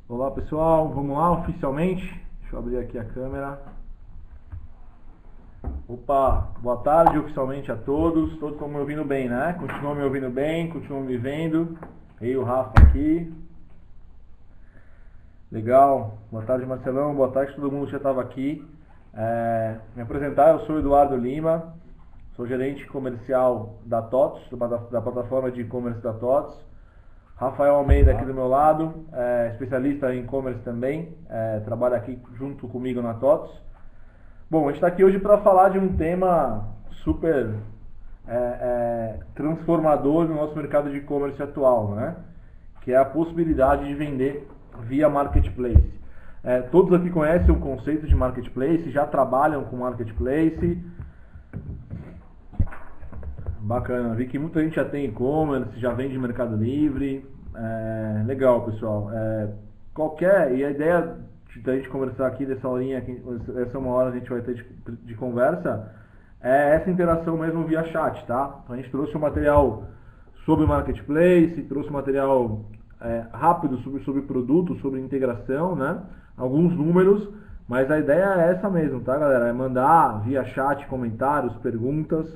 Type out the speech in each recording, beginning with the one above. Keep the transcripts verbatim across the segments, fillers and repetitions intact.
Olá pessoal, vamos lá oficialmente. Deixa eu abrir aqui a câmera. Opa, boa tarde oficialmente a todos. Todos estão me ouvindo bem, né? Continuam me ouvindo bem, continuam me vendo. Eu, o Rafa aqui. Legal, boa tarde Marcelão, boa tarde todo mundo que já estava aqui. É, me apresentar, eu sou Eduardo Lima, sou gerente comercial da TOTOS, da plataforma de e-commerce da TOTOS. Rafael Almeida aqui do meu lado, é, especialista em e-commerce também, é, trabalha aqui junto comigo na TOTOS. Bom, a gente está aqui hoje para falar de um tema super é, é, transformador no nosso mercado de e-commerce atual, né? Que é a possibilidade de vender via marketplace. É, todos aqui conhecem o conceito de marketplace, já trabalham com marketplace. Bacana, vi que muita gente já tem e-commerce, já vende Mercado Livre. É, legal, pessoal. É, qualquer, e a ideia da gente conversar aqui dessa horinha, aqui, essa uma hora a gente vai ter de, de conversa, é essa interação mesmo via chat, tá? Então a gente trouxe um material sobre marketplace, trouxe um material é, rápido sobre, sobre produto, sobre integração, né? Alguns números, mas a ideia é essa mesmo, tá, galera? É mandar via chat comentários, perguntas.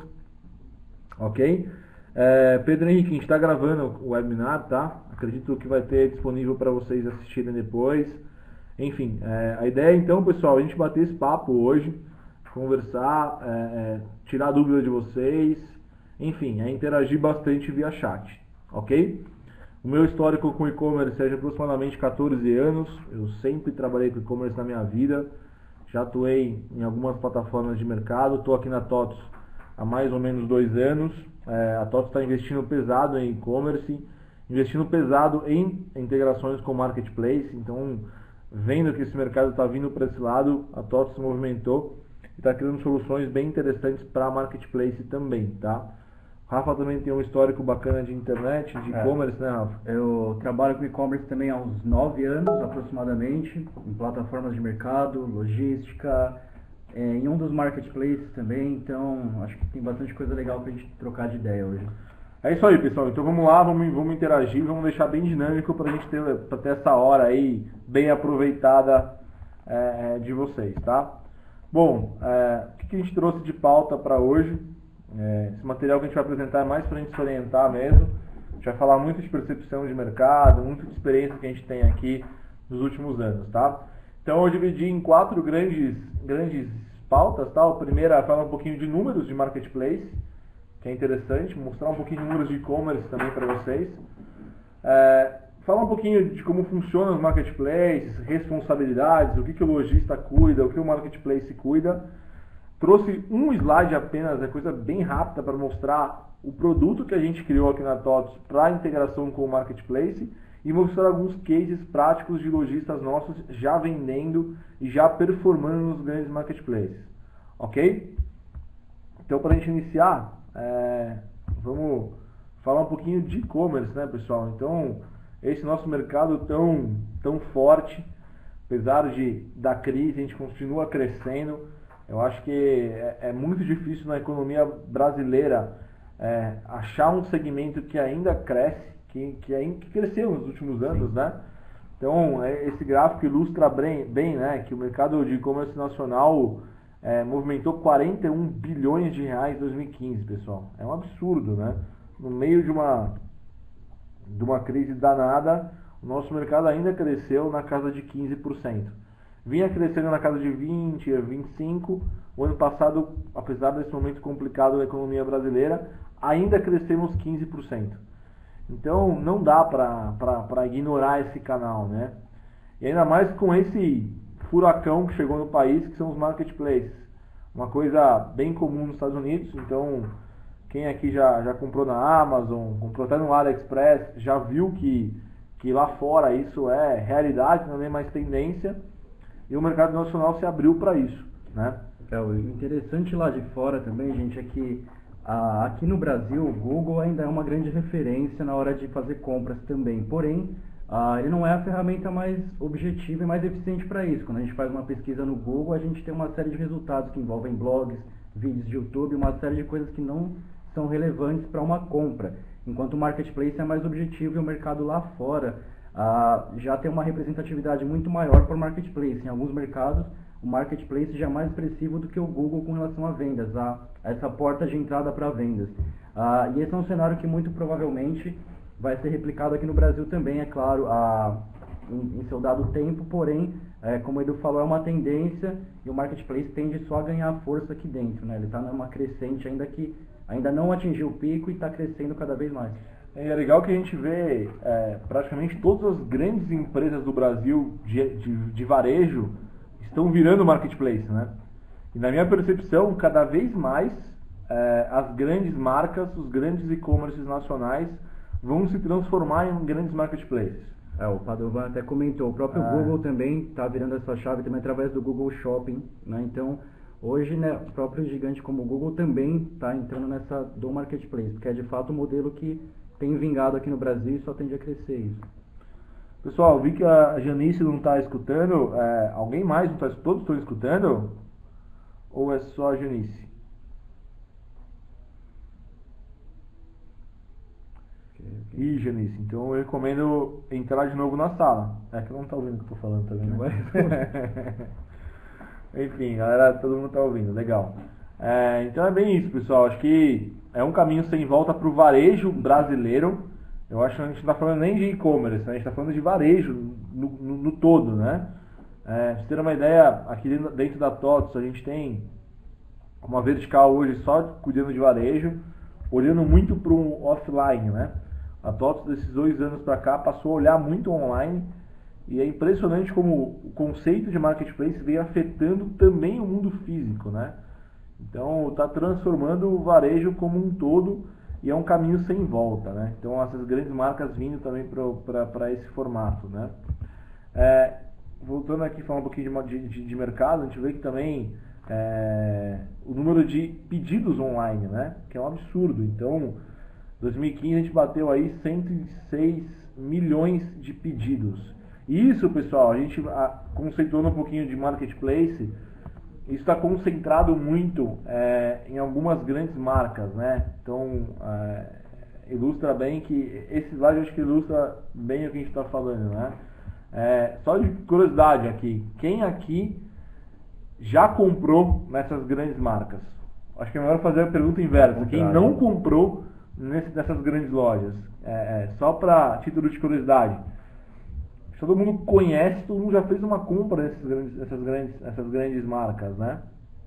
Ok? É, Pedro Henrique, a gente está gravando o webinar, tá? Acredito que vai ter disponível para vocês assistirem depois. Enfim, é, a ideia então, pessoal, a gente bater esse papo hoje, conversar, é, é, tirar a dúvida de vocês, enfim, é interagir bastante via chat, ok? O meu histórico com e-commerce é de aproximadamente quatorze anos, eu sempre trabalhei com e-commerce na minha vida, já atuei em algumas plataformas de mercado, estou aqui na TOTOS há mais ou menos dois anos. É, a TOTOS está investindo pesado em e-commerce, investindo pesado em integrações com marketplace. Então, vendo que esse mercado está vindo para esse lado, a TOTOS se movimentou e está criando soluções bem interessantes para marketplace também, tá? O Rafa também tem um histórico bacana de internet, de e-commerce, é, né, Rafa? Eu trabalho com e-commerce também há uns nove anos aproximadamente, em plataformas de mercado, logística, É, em um dos marketplaces também, então acho que tem bastante coisa legal pra gente trocar de ideia hoje. É isso aí, pessoal. Então vamos lá, vamos, vamos interagir, vamos deixar bem dinâmico pra gente ter, pra ter essa hora aí bem aproveitada é, de vocês, tá? Bom, é, o que a gente trouxe de pauta para hoje? É, esse material que a gente vai apresentar é mais pra gente se orientar mesmo. A gente vai falar muito de percepção de mercado, muito de experiência que a gente tem aqui nos últimos anos, tá? Então eu dividi em quatro grandes, grandes pautas, tá? A primeira é falar um pouquinho de números de marketplace, que é interessante, mostrar um pouquinho de números de e-commerce também para vocês. É, falar um pouquinho de como funcionam os marketplaces, responsabilidades, o que, que o lojista cuida, o que o marketplace cuida. Trouxe um slide apenas, é coisa bem rápida para mostrar o produto que a gente criou aqui na TOTOS para integração com o marketplace, e mostrar alguns cases práticos de lojistas nossos já vendendo e já performando nos grandes marketplaces, ok? Então, para a gente iniciar, é, vamos falar um pouquinho de e-commerce, né, pessoal? Então, esse nosso mercado tão, tão forte, apesar de, da crise, a gente continua crescendo. Eu acho que é, é muito difícil na economia brasileira é, achar um segmento que ainda cresce, Que, que, é, que cresceu nos últimos anos, Sim. né? Então, é, esse gráfico ilustra bem, bem né, que o mercado de e-commerce nacional é, movimentou quarenta e um bilhões de reais em dois mil e quinze, pessoal. É um absurdo, né? No meio de uma, de uma crise danada, o nosso mercado ainda cresceu na casa de quinze por cento. Vinha crescendo na casa de vinte por cento, vinte e cinco por cento. O ano passado, apesar desse momento complicado da economia brasileira, ainda crescemos quinze por cento. Então não dá para ignorar esse canal, né? E ainda mais com esse furacão que chegou no país, que são os marketplaces. Uma coisa bem comum nos Estados Unidos. Então, quem aqui já, já comprou na Amazon, comprou até no AliExpress, já viu que, que lá fora isso é realidade, não é mais tendência. E o mercado nacional se abriu para isso, né? É, o interessante lá de fora também, gente, é que Ah, aqui no Brasil, o Google ainda é uma grande referência na hora de fazer compras também, porém, ah, ele não é a ferramenta mais objetiva e mais eficiente para isso. Quando a gente faz uma pesquisa no Google, a gente tem uma série de resultados que envolvem blogs, vídeos de YouTube, uma série de coisas que não são relevantes para uma compra, enquanto o marketplace é mais objetivo e o mercado lá fora ah, já tem uma representatividade muito maior para o marketplace. Em alguns mercados, o marketplace já é mais expressivo do que o Google com relação a vendas, a, a essa porta de entrada para vendas. Ah, e esse é um cenário que muito provavelmente vai ser replicado aqui no Brasil também, é claro, a, em, em seu dado tempo, porém, é, como o Edu falou, é uma tendência e o marketplace tende só a ganhar força aqui dentro, né? Ele está numa crescente ainda que ainda não atingiu o pico e está crescendo cada vez mais. É legal que a gente vê é, praticamente todas as grandes empresas do Brasil de, de, de varejo estão virando marketplace, né? E na minha percepção, cada vez mais é, as grandes marcas, os grandes e-commerces nacionais vão se transformar em grandes marketplaces. É, o Padovan até comentou, o próprio ah. Google também está virando essa chave também através do Google Shopping, né? Então, hoje, né, o próprio gigante como o Google também está entrando nessa do marketplace, que é de fato um modelo que tem vingado aqui no Brasil e só tende a crescer isso. Pessoal, vi que a Janice não está escutando. É, alguém mais não está escutando? Todos estão escutando? Ou é só a Janice? Ih, Janice, então eu recomendo entrar de novo na sala. É que não está ouvindo o que eu estou falando também, né? Enfim, galera, todo mundo está ouvindo, legal. É, então é bem isso, pessoal. Acho que é um caminho sem volta para o varejo brasileiro. Eu acho que a gente não está falando nem de e-commerce, né? A gente está falando de varejo no, no, no todo, né? É, pra você ter uma ideia, aqui dentro, dentro da TOTVS a gente tem uma vertical hoje só cuidando de varejo, olhando muito para o offline, né? A TOTVS desses dois anos para cá passou a olhar muito online e é impressionante como o conceito de marketplace vem afetando também o mundo físico, né? Então está transformando o varejo como um todo e é um caminho sem volta, né? Então essas grandes marcas vindo também para esse formato, né? É, voltando aqui falar um pouquinho de, de, de mercado, a gente vê que também é, o número de pedidos online, né? Que é um absurdo. Então, em dois mil e quinze a gente bateu aí cento e seis milhões de pedidos. Isso, pessoal, a gente a, conceituando um pouquinho de marketplace, isso está concentrado muito é, em algumas grandes marcas, né? Então, é, ilustra bem que... Esse slide eu acho que ilustra bem o que a gente está falando, né? É, só de curiosidade aqui, quem aqui já comprou nessas grandes marcas? Acho que é melhor fazer a pergunta inversa. Quem não comprou nesse, nessas grandes lojas? É, é, só para título de curiosidade. Todo mundo conhece, todo mundo já fez uma compra nessas grandes, nessas grandes, nessas grandes marcas, né?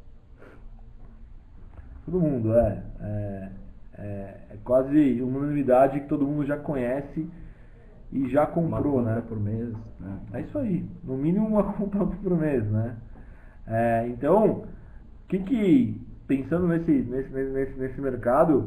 Todo mundo, é. É, é, é quase uma unanimidade que todo mundo já conhece e já comprou, uma né? Por mês, né? É isso aí, no mínimo uma compra por mês, né? É, então, que que, pensando nesse, nesse, nesse, nesse mercado,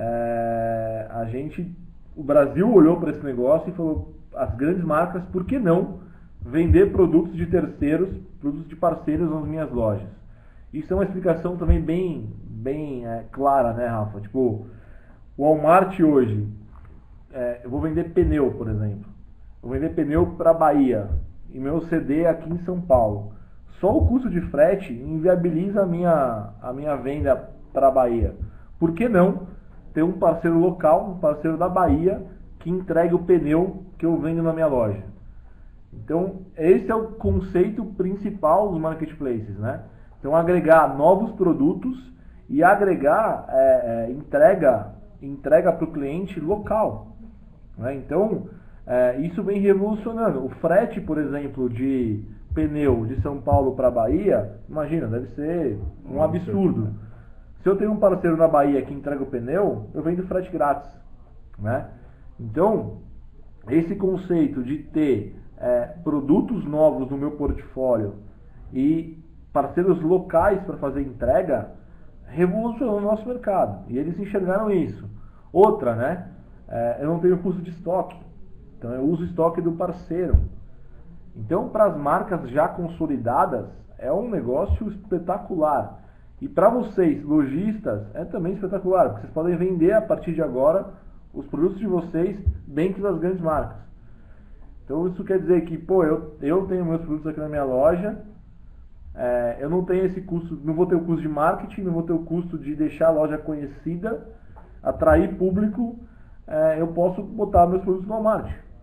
é, a gente, o Brasil olhou para esse negócio e falou, as grandes marcas, por que não vender produtos de terceiros, produtos de parceiros nas minhas lojas? Isso é uma explicação também bem, bem é, clara, né, Rafa? Tipo, o Walmart hoje, é, eu vou vender pneu, por exemplo. Eu vou vender pneu para Bahia e meu C D aqui em São Paulo. Só o custo de frete inviabiliza a minha, a minha venda para a Bahia. Por que não ter um parceiro local, um parceiro da Bahia, que entregue o pneu que eu vendo na minha loja? Então, esse é o conceito principal dos marketplaces, né? Então, agregar novos produtos e agregar é, é, entrega entrega para o cliente local, né? Então, é, isso vem revolucionando. O frete, por exemplo, de pneu de São Paulo para Bahia, imagina, deve ser um absurdo. Se eu tenho um parceiro na Bahia que entrega o pneu, eu vendo frete grátis, né? Então, esse conceito de ter é, produtos novos no meu portfólio e parceiros locais para fazer entrega revolucionou o nosso mercado. E eles enxergaram isso. Outra, né? É, eu não tenho custo de estoque. Então, eu uso o estoque do parceiro. Então, para as marcas já consolidadas, é um negócio espetacular. E para vocês, lojistas, é também espetacular, porque vocês podem vender a partir de agora os produtos de vocês dentro das grandes marcas. Então isso quer dizer que, pô, eu, eu tenho meus produtos aqui na minha loja, é, eu não tenho esse custo, não vou ter o custo de marketing, não vou ter o custo de deixar a loja conhecida, atrair público, é, eu posso botar meus produtos no Walmart.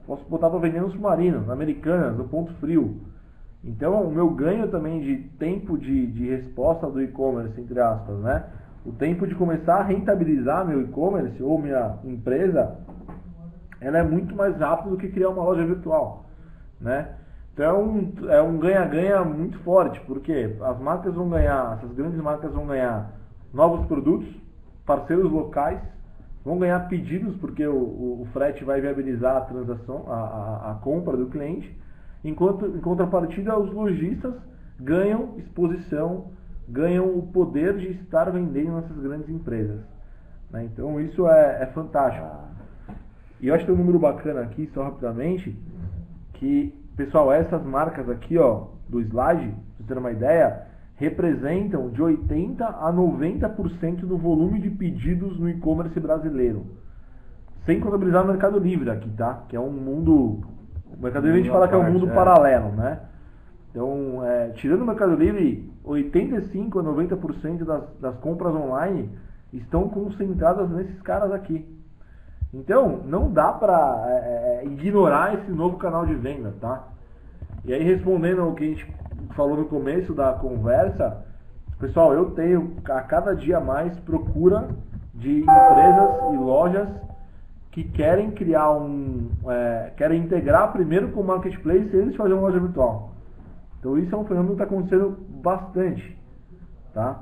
posso botar para vender no Submarino, na Americanas, no Ponto Frio. Então, o meu ganho também de tempo de, de resposta do e-commerce, entre aspas, né? O tempo de começar a rentabilizar meu e-commerce ou minha empresa, ela é muito mais rápido do que criar uma loja virtual, né? Então, é um ganha-ganha muito forte, porque as marcas vão ganhar, essas grandes marcas vão ganhar novos produtos, parceiros locais, vão ganhar pedidos, porque o, o, o frete vai viabilizar a transação, a, a, a compra do cliente, enquanto, em contrapartida, os lojistas ganham exposição, ganham o poder de estar vendendo nessas grandes empresas, né? Então, isso é, é fantástico. E eu acho que tem um número bacana aqui, só rapidamente, que, pessoal, essas marcas aqui, ó, do slide, pra vocês terem uma ideia, representam de oitenta a noventa por cento do volume de pedidos no e-commerce brasileiro. Sem contabilizar o Mercado Livre aqui, tá? Que é um mundo... O Mercado Livre a gente fala que é um mundo paralelo, né? Então, é, tirando o Mercado Livre, oitenta e cinco a noventa por cento das, das compras online estão concentradas nesses caras aqui. Então, não dá para é, ignorar esse novo canal de venda, tá? E aí, respondendo ao que a gente falou no começo da conversa, pessoal, eu tenho a cada dia mais procura de empresas e lojas que querem criar um, é, querem integrar primeiro com o marketplace e eles fazerem uma loja virtual. Então isso é um fenômeno que está acontecendo bastante, tá?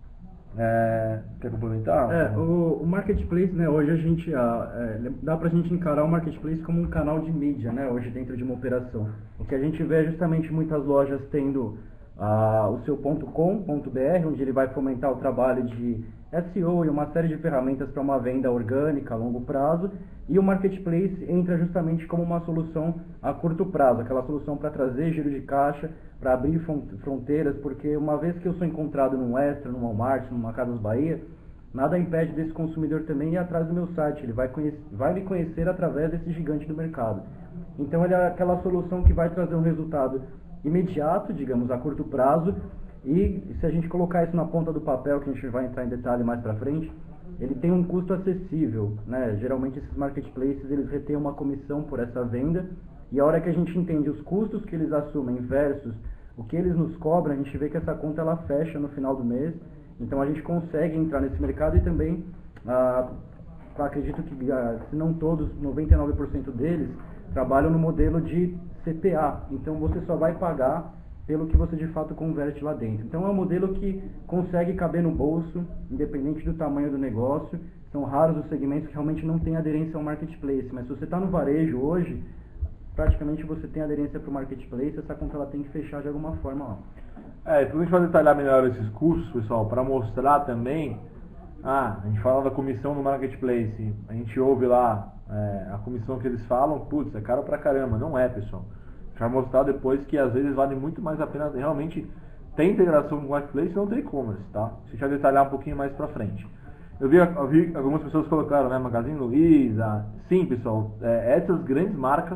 É, quer complementar? É, o, o marketplace, né, hoje a gente, a, é, dá pra gente encarar o marketplace como um canal de mídia, né, hoje dentro de uma operação. O que a gente vê é justamente muitas lojas tendo ah, o seu .com.br, onde ele vai fomentar o trabalho de S E O e uma série de ferramentas para uma venda orgânica a longo prazo, e o marketplace entra justamente como uma solução a curto prazo, aquela solução para trazer giro de caixa, para abrir fronteiras, porque uma vez que eu sou encontrado num Extra, num Walmart, numa Casas Bahia, nada impede desse consumidor também ir atrás do meu site, ele vai, conhecer, vai me conhecer através desse gigante do mercado. Então ele é aquela solução que vai trazer um resultado imediato, digamos, a curto prazo, e se a gente colocar isso na ponta do papel, que a gente vai entrar em detalhe mais para frente, ele tem um custo acessível, né? Geralmente esses marketplaces, eles retêm uma comissão por essa venda, e a hora que a gente entende os custos que eles assumem versus o que eles nos cobram, a gente vê que essa conta ela fecha no final do mês. Então a gente consegue entrar nesse mercado e também, ah, acredito que, ah, se não todos, noventa e nove por cento deles trabalham no modelo de C P A. Então você só vai pagar pelo que você de fato converte lá dentro. Então é um modelo que consegue caber no bolso, independente do tamanho do negócio. São raros os segmentos que realmente não têm aderência ao marketplace, mas se você está no varejo hoje, praticamente você tem aderência para o marketplace, essa conta ela tem que fechar de alguma forma lá. É, então a gente vai detalhar melhor esses custos, pessoal, para mostrar também. Ah, a gente fala da comissão no marketplace, a gente ouve lá é, a comissão que eles falam, putz, é caro pra caramba. Não é, pessoal. A gente vai mostrar depois que às vezes vale muito mais a pena realmente ter integração com o marketplace e não ter e-commerce, tá? A gente vai detalhar um pouquinho mais pra frente. Eu vi, eu vi algumas pessoas colocaram, né, Magazine Luiza. Sim, pessoal, é, essas grandes marcas,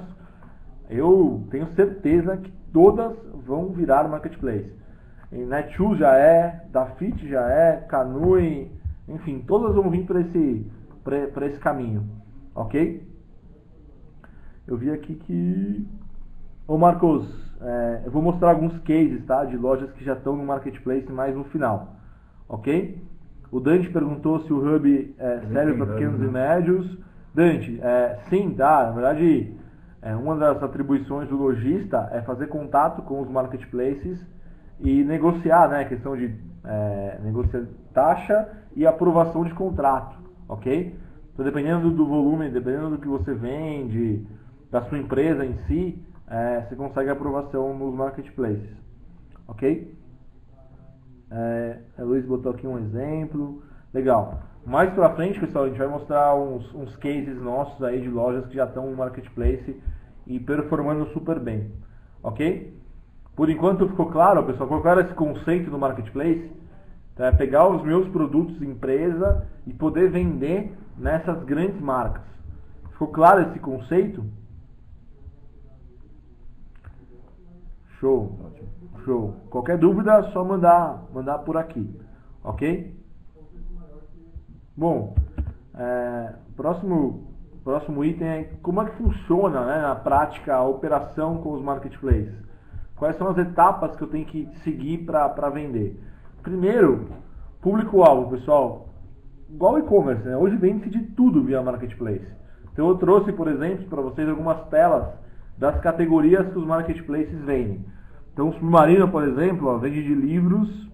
eu tenho certeza que todas vão virar marketplace. E Netshoes já é, Dafit já é, Canui, enfim, todas vão vir para esse, para esse caminho, ok? Eu vi aqui que... Ô Marcos, é, eu vou mostrar alguns cases, tá, de lojas que já estão no marketplace mais no final, ok? O Dante perguntou se o Hub é, serve para pequenos e médios. Dante, é, sim, tá, na verdade, é, uma das atribuições do lojista é fazer contato com os marketplaces e negociar, né, a questão de é, negociar taxa e aprovação de contrato, ok? Então, dependendo do volume, dependendo do que você vende, da sua empresa em si, é, você consegue aprovação nos marketplaces, ok? É, a Luiz botou aqui um exemplo, legal. Mais pra frente, pessoal, a gente vai mostrar uns, uns cases nossos aí de lojas que já estão no marketplace e performando super bem, ok? Por enquanto ficou claro, pessoal, ficou claro esse conceito do marketplace? Então, é pegar os meus produtos empresa e poder vender nessas grandes marcas. Ficou claro esse conceito? Show, show. Qualquer dúvida é só mandar, mandar por aqui, ok? Bom, é, próximo próximo item é como é que funciona, né, na prática a operação com os marketplaces. Quais são as etapas que eu tenho que seguir para vender? Primeiro, público-alvo, pessoal. Igual e-commerce, né? Hoje vende-se de tudo via marketplace. Então eu trouxe, por exemplo, para vocês algumas telas das categorias que os marketplaces vendem. Então o Submarino, por exemplo, ó, vende de livros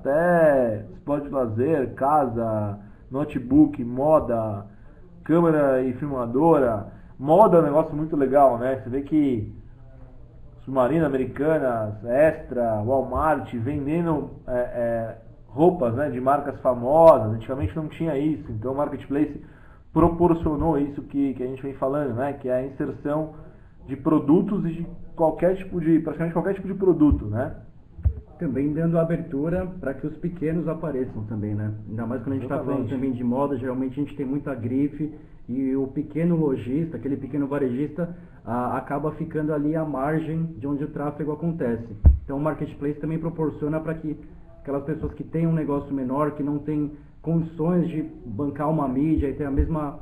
até esporte de lazer, casa, notebook, moda, câmera e filmadora. Moda é um negócio muito legal, né? Você vê que Submarino, Americanas, Extra, Walmart vendendo é, é, roupas, né, de marcas famosas. Antigamente não tinha isso, então o marketplace proporcionou isso que, que a gente vem falando, né, que é a inserção de produtos e de qualquer tipo de, praticamente qualquer tipo de produto, né? Também dando abertura para que os pequenos apareçam também, né? Ainda mais quando a gente está falando também de moda, geralmente a gente tem muita grife e o pequeno lojista, aquele pequeno varejista, ah, acaba ficando ali à margem de onde o tráfego acontece. Então o marketplace também proporciona para que aquelas pessoas que têm um negócio menor, que não têm condições de bancar uma mídia e ter a mesma,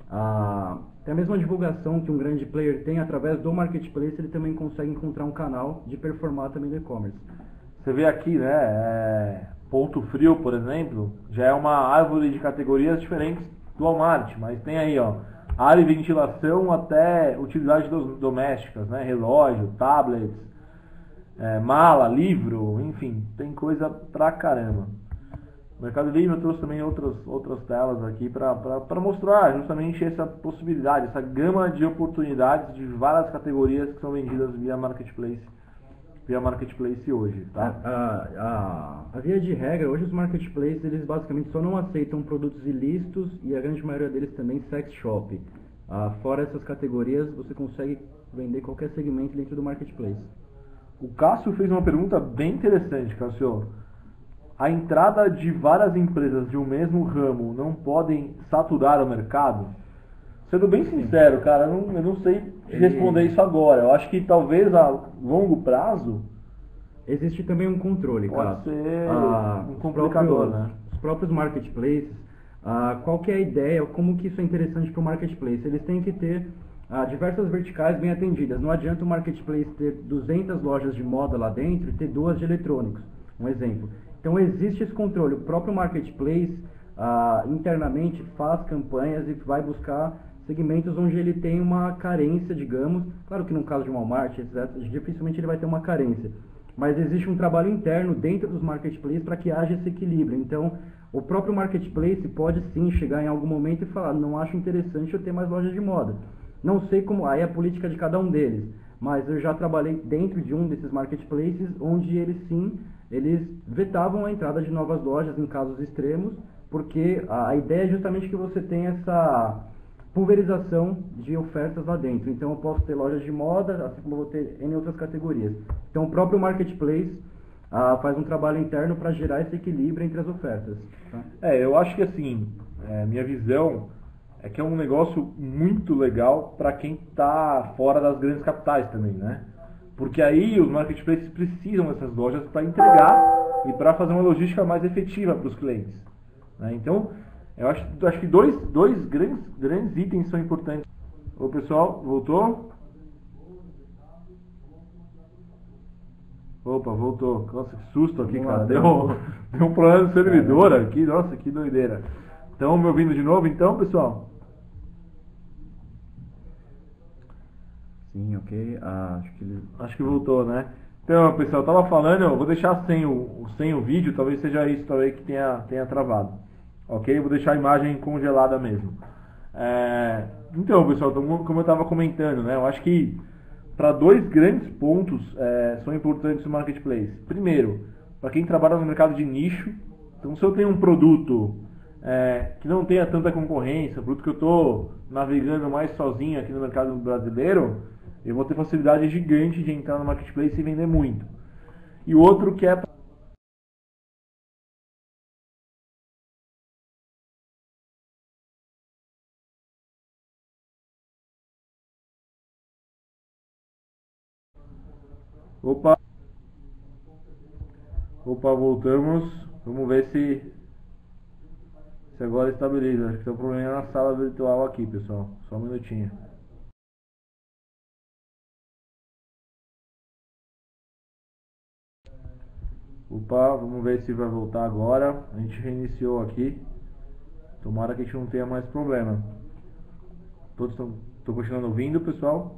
a, ter a mesma divulgação que um grande player tem através do marketplace, ele também consegue encontrar um canal de performar também no e-commerce. Você vê aqui, né, é, Ponto Frio, por exemplo, já é uma árvore de categorias diferentes do Walmart, mas tem aí, ó, área e ventilação até utilidades domésticas, né, relógio, tablets, é, mala, livro, enfim, tem coisa pra caramba. O Mercado Livre eu trouxe também outras, outras telas aqui para mostrar justamente essa possibilidade, essa gama de oportunidades de várias categorias que são vendidas via Marketplace. via marketplace hoje, tá? A, a, a via de regra, hoje os marketplaces, eles basicamente só não aceitam produtos ilícitos e a grande maioria deles também sex shop. Ah, fora essas categorias, você consegue vender qualquer segmento dentro do marketplace. O Cássio fez uma pergunta bem interessante, Cássio. A entrada de várias empresas de um mesmo ramo não podem saturar o mercado? Sendo bem sincero, cara, eu não, eu não sei te responder isso agora. Eu acho que talvez a longo prazo existe também um controle, cara. Pode ser ah, um complicador, os próprios, né? Os próprios marketplaces, ah, qual que é a ideia, como que isso é interessante para o marketplace? Eles têm que ter ah, diversas verticais bem atendidas. Não adianta o marketplace ter duzentas lojas de moda lá dentro e ter duas de eletrônicos, um exemplo. Então existe esse controle. O próprio marketplace ah, internamente faz campanhas e vai buscar segmentos onde ele tem uma carência, digamos. Claro que no caso de Walmart, etcétera, dificilmente ele vai ter uma carência. Mas existe um trabalho interno dentro dos marketplaces para que haja esse equilíbrio. Então, o próprio marketplace pode sim chegar em algum momento e falar, não acho interessante eu ter mais lojas de moda. Não sei como, aí é a política de cada um deles. Mas eu já trabalhei dentro de um desses marketplaces, onde eles sim, eles vetavam a entrada de novas lojas em casos extremos, porque a ideia é justamente que você tenha essa pulverização de ofertas lá dentro. Então eu posso ter lojas de moda, assim como eu vou ter em outras categorias. Então o próprio marketplace ah, faz um trabalho interno para gerar esse equilíbrio entre as ofertas. Tá? É, eu acho que assim, é, minha visão é que é um negócio muito legal para quem está fora das grandes capitais também, né? Porque aí os marketplaces precisam dessas lojas para entregar e para fazer uma logística mais efetiva para os clientes, né? Então Eu acho, acho que dois, dois grandes, grandes itens são importantes. Ô pessoal, voltou? Opa, voltou. Nossa, que susto aqui, cara. Deu, deu um problema no servidor aqui. Nossa, que doideira. Estão me ouvindo de novo então, pessoal? Sim, ok. Ah, acho que ele... Acho que voltou, né? Então, pessoal, eu tava falando, eu vou deixar sem o, sem o vídeo, talvez seja isso também que tenha, tenha travado. Ok? Eu vou deixar a imagem congelada mesmo. É, então, pessoal, como eu estava comentando, né, eu acho que para dois grandes pontos é, são importantes no marketplace. Primeiro, para quem trabalha no mercado de nicho. Então, se eu tenho um produto é, que não tenha tanta concorrência, um produto que eu estou navegando mais sozinho aqui no mercado brasileiro, eu vou ter facilidade gigante de entrar no marketplace e vender muito. E o outro que é Opa, opa, voltamos. Vamos ver se Se agora estabiliza. Acho que tem um problema na sala virtual aqui, pessoal. Só um minutinho. Opa, vamos ver se vai voltar agora. A gente reiniciou aqui. Tomara que a gente não tenha mais problema. Todos estão continuando ouvindo, pessoal?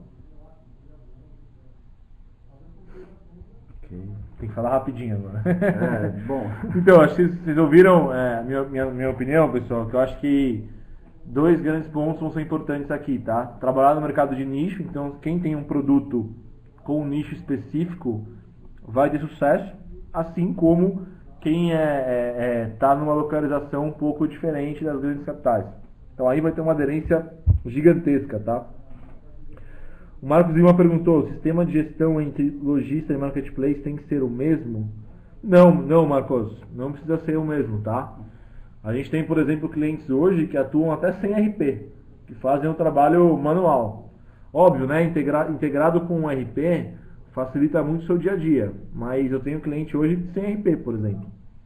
Ok. Tem que falar rapidinho agora. É, bom. Então, acho que vocês ouviram é, minha, minha, minha opinião, pessoal, que eu acho que dois grandes pontos vão ser importantes aqui, tá? Trabalhar no mercado de nicho, então quem tem um produto com um nicho específico vai ter sucesso, assim como quem está é, é, é, tá numa localização um pouco diferente das grandes capitais. Então aí vai ter uma aderência gigantesca, tá? O Marcos Lima perguntou, o sistema de gestão entre lojista e marketplace tem que ser o mesmo? Não, não, Marcos, não precisa ser o mesmo, tá? A gente tem, por exemplo, clientes hoje que atuam até sem R P, que fazem um trabalho manual. Óbvio, né? Integra integrado com um R P facilita muito o seu dia a dia, mas eu tenho cliente hoje sem R P, por exemplo.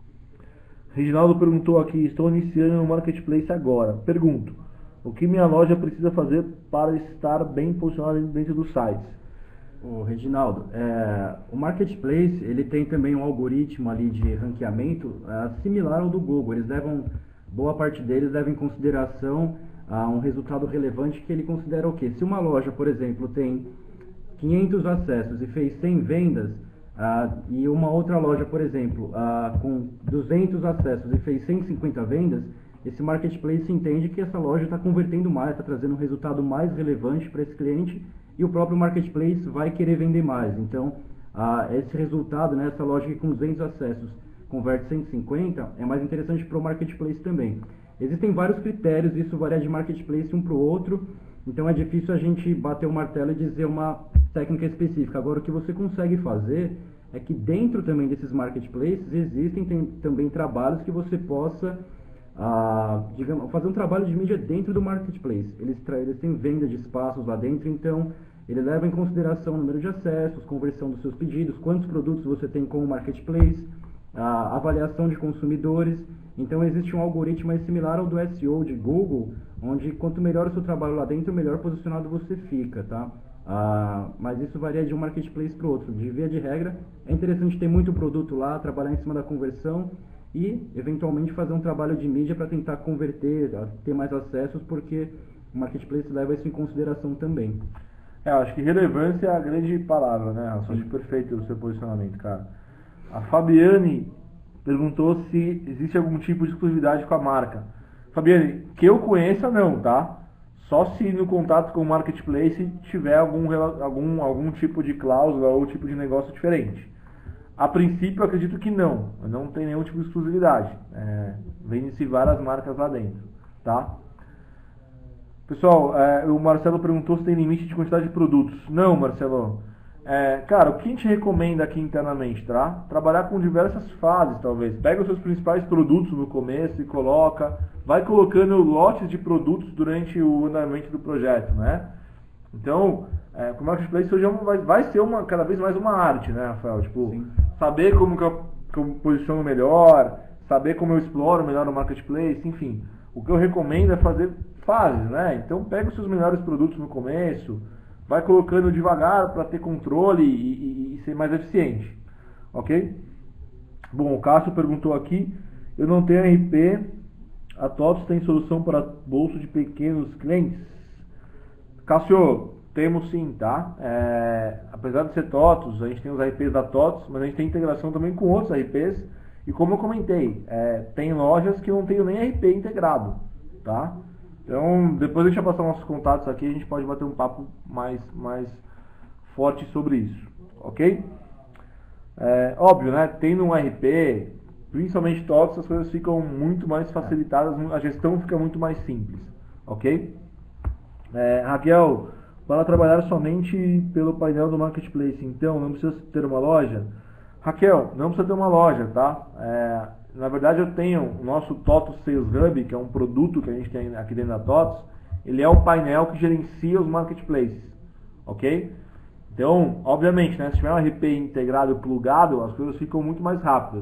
Reginaldo perguntou aqui, estou iniciando no marketplace agora. Pergunto, o que minha loja precisa fazer para estar bem posicionada dentro dos sites? Ô, Reginaldo, é, o marketplace ele tem também um algoritmo ali de ranqueamento é, similar ao do Google. Eles levam, boa parte deles leva em consideração ah, um resultado relevante que ele considera o quê? Se uma loja, por exemplo, tem quinhentos acessos e fez cem vendas, ah, e uma outra loja, por exemplo, ah, com duzentos acessos e fez cento e cinquenta vendas, esse marketplace entende que essa loja está convertendo mais, está trazendo um resultado mais relevante para esse cliente e o próprio marketplace vai querer vender mais. Então, ah, esse resultado, né, essa loja que com duzentos acessos converte cento e cinquenta, é mais interessante para o marketplace também. Existem vários critérios, isso varia de marketplace um para o outro, então é difícil a gente bater o martelo e dizer uma técnica específica. Agora, o que você consegue fazer é que dentro também desses marketplaces existem tem, também trabalhos que você possa ah, digamos, fazer um trabalho de mídia dentro do marketplace. Eles, eles têm venda de espaços lá dentro, então ele leva em consideração o número de acessos, conversão dos seus pedidos, quantos produtos você tem com o marketplace, a avaliação de consumidores. Então existe um algoritmo mais similar ao do S E O de Google, onde quanto melhor o seu trabalho lá dentro, melhor posicionado você fica, tá? Ah, mas isso varia de um marketplace para o outro. De via de regra, é interessante ter muito produto lá, trabalhar em cima da conversão e, eventualmente, fazer um trabalho de mídia para tentar converter, ter mais acessos, porque o marketplace leva isso em consideração também. É, eu acho que relevância é a grande palavra, né? Eu acho perfeito o seu posicionamento, cara. A Fabiane perguntou se existe algum tipo de exclusividade com a marca. Fabiane, que eu conheça não, tá? Só se no contato com o marketplace tiver algum, algum, algum tipo de cláusula ou tipo de negócio diferente. A princípio, eu acredito que não. Não tem nenhum tipo de exclusividade. É, vende-se várias marcas lá dentro, tá? Pessoal, é, o Marcelo perguntou se tem limite de quantidade de produtos. Não, Marcelo. É, cara, o que a gente recomenda aqui internamente, tá? Trabalhar com diversas fases, talvez. Pega os seus principais produtos no começo e coloca. Vai colocando lotes de produtos durante o andamento do projeto, né? Então, é, o marketplace hoje é uma, vai, vai ser uma, cada vez mais uma arte, né, Rafael? Tipo, sim, saber como que eu, que eu posiciono melhor, saber como eu exploro melhor o marketplace, enfim. O que eu recomendo é fazer fases, né? Então, pega os seus melhores produtos no começo, vai colocando devagar para ter controle e, e, e ser mais eficiente, ok? Bom, o Cássio perguntou aqui, eu não tenho R P, a TOTOS tem solução para bolso de pequenos clientes? Cássio, temos sim, tá? É, apesar de ser TOTOS, a gente tem os R Ps da TOTOS, mas a gente tem integração também com outros R Ps, e como eu comentei, é, tem lojas que não tem nem R P integrado, tá? Então, depois a gente vai passar nossos contatos aqui, a gente pode bater um papo mais, mais forte sobre isso, ok? É, óbvio, né? Tendo um R P, principalmente TOTOS, as coisas ficam muito mais facilitadas, a gestão fica muito mais simples, ok? É, Raquel, para trabalhar somente pelo painel do marketplace, então não precisa ter uma loja? Raquel, não precisa ter uma loja, tá? É, na verdade eu tenho o nosso TOTOS Sales Hub, que é um produto que a gente tem aqui dentro da TOTOS, ele é o painel que gerencia os marketplaces, ok? Então, obviamente, né, se tiver um R P integrado, plugado, as coisas ficam muito mais rápidas.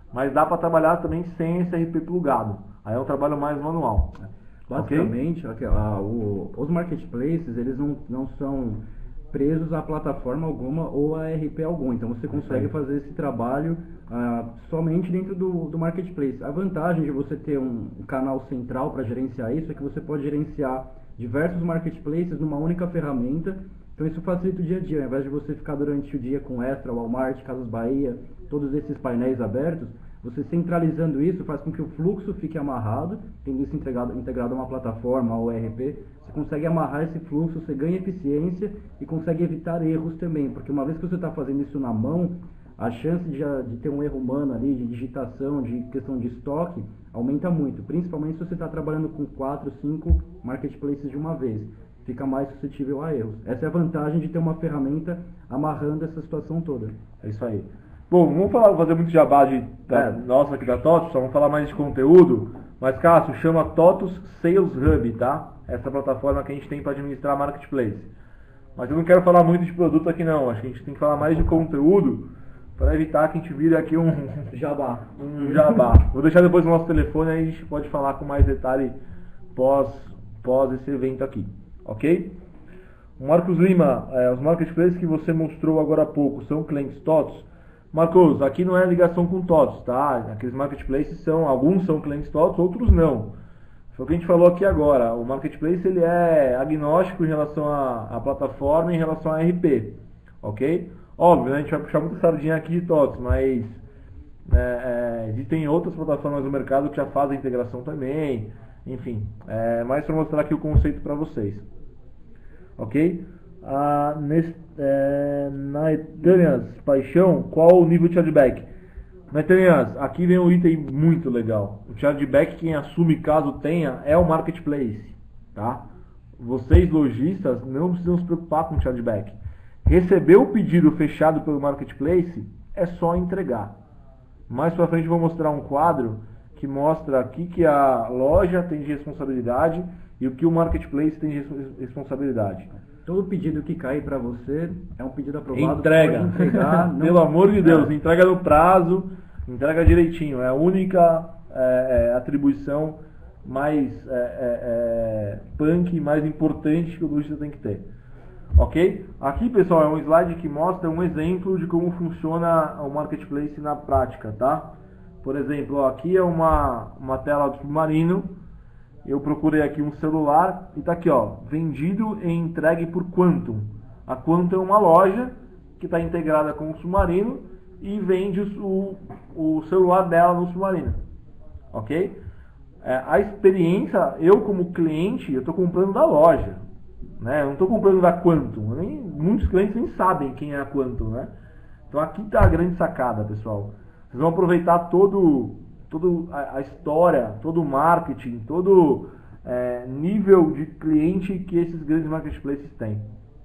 Mas dá para trabalhar também sem esse R P plugado. Aí é um trabalho mais manual. Basicamente, okay? a, o, os marketplaces, eles não, não são presos a plataforma alguma ou a R P algum. Então você consegue fazer esse trabalho uh, somente dentro do, do marketplace. A vantagem de você ter um, um canal central para gerenciar isso é que você pode gerenciar diversos marketplaces numa única ferramenta. Então isso facilita o dia a dia. Ao invés de você ficar durante o dia com Extra, Walmart, Casas Bahia, todos esses painéis abertos, você centralizando isso faz com que o fluxo fique amarrado, tendo isso integrado, integrado a uma plataforma ou R P, você consegue amarrar esse fluxo, você ganha eficiência e consegue evitar erros também, porque uma vez que você está fazendo isso na mão, a chance de, de ter um erro humano ali, de digitação, de questão de estoque, aumenta muito, principalmente se você está trabalhando com quatro, cinco marketplaces de uma vez, fica mais suscetível a erros. Essa é a vantagem de ter uma ferramenta amarrando essa situação toda. É isso aí. Bom, vamos falar, fazer muito jabá de, da, é. nossa aqui da TOTUS, só vamos falar mais de conteúdo, mas Cássio, chama TOTUS Sales Hub, tá? Essa plataforma que a gente tem para administrar Marketplace. Mas eu não quero falar muito de produto aqui não, acho que a gente tem que falar mais de conteúdo para evitar que a gente vire aqui um jabá. Um jabá. Vou deixar depois o nosso telefone, aí a gente pode falar com mais detalhe pós, pós esse evento aqui, ok? Marcos Lima, é, os marketplaces que você mostrou agora há pouco são clientes TOTUS? Marcos, aqui não é ligação com TOTUS, tá? Aqueles marketplaces são, alguns são clientes TOTUS, outros não. Foi o que a gente falou aqui agora. O marketplace ele é agnóstico em relação à, à plataforma e em relação a R P, ok? Óbvio, né? A gente vai puxar muita sardinha aqui de TOTUS, mas é, é, existem outras plataformas no mercado que já fazem integração também. Enfim, é mais para mostrar aqui o conceito para vocês, ok? Ah, nesse, é, na Eternias Paixão, qual o nível de chargeback? Na Eternias, aqui vem um item muito legal. O chargeback, quem assume caso tenha, é o marketplace, tá? Vocês, lojistas, não precisam se preocupar com o chargeback. Receber o pedido fechado pelo marketplace é só entregar. Mais pra frente eu vou mostrar um quadro que mostra aqui que a loja tem de responsabilidade e o que o marketplace tem de responsabilidade. Todo pedido que cair para você é um pedido aprovado. Entrega. Entregar, não... Pelo amor de Deus, é. Entrega no prazo, entrega direitinho. É a única é, é, atribuição mais é, é, é, punk, mais importante que o lojista tem que ter. Ok? Aqui, pessoal, é um slide que mostra um exemplo de como funciona o marketplace na prática, tá? Por exemplo, ó, aqui é uma, uma tela do Submarino. Eu procurei aqui um celular e tá aqui, ó, vendido e entregue por Quantum. A Quantum é uma loja que está integrada com o Submarino e vende o, o celular dela no Submarino, ok? É, a experiência, eu como cliente, eu estou comprando da loja, né? Eu não estou comprando da Quantum. Nem, muitos clientes nem sabem quem é a Quantum, né? Então aqui está a grande sacada, pessoal. Vocês vão aproveitar todo toda a, a história, todo o marketing, todo é, nível de cliente que esses grandes marketplaces têm.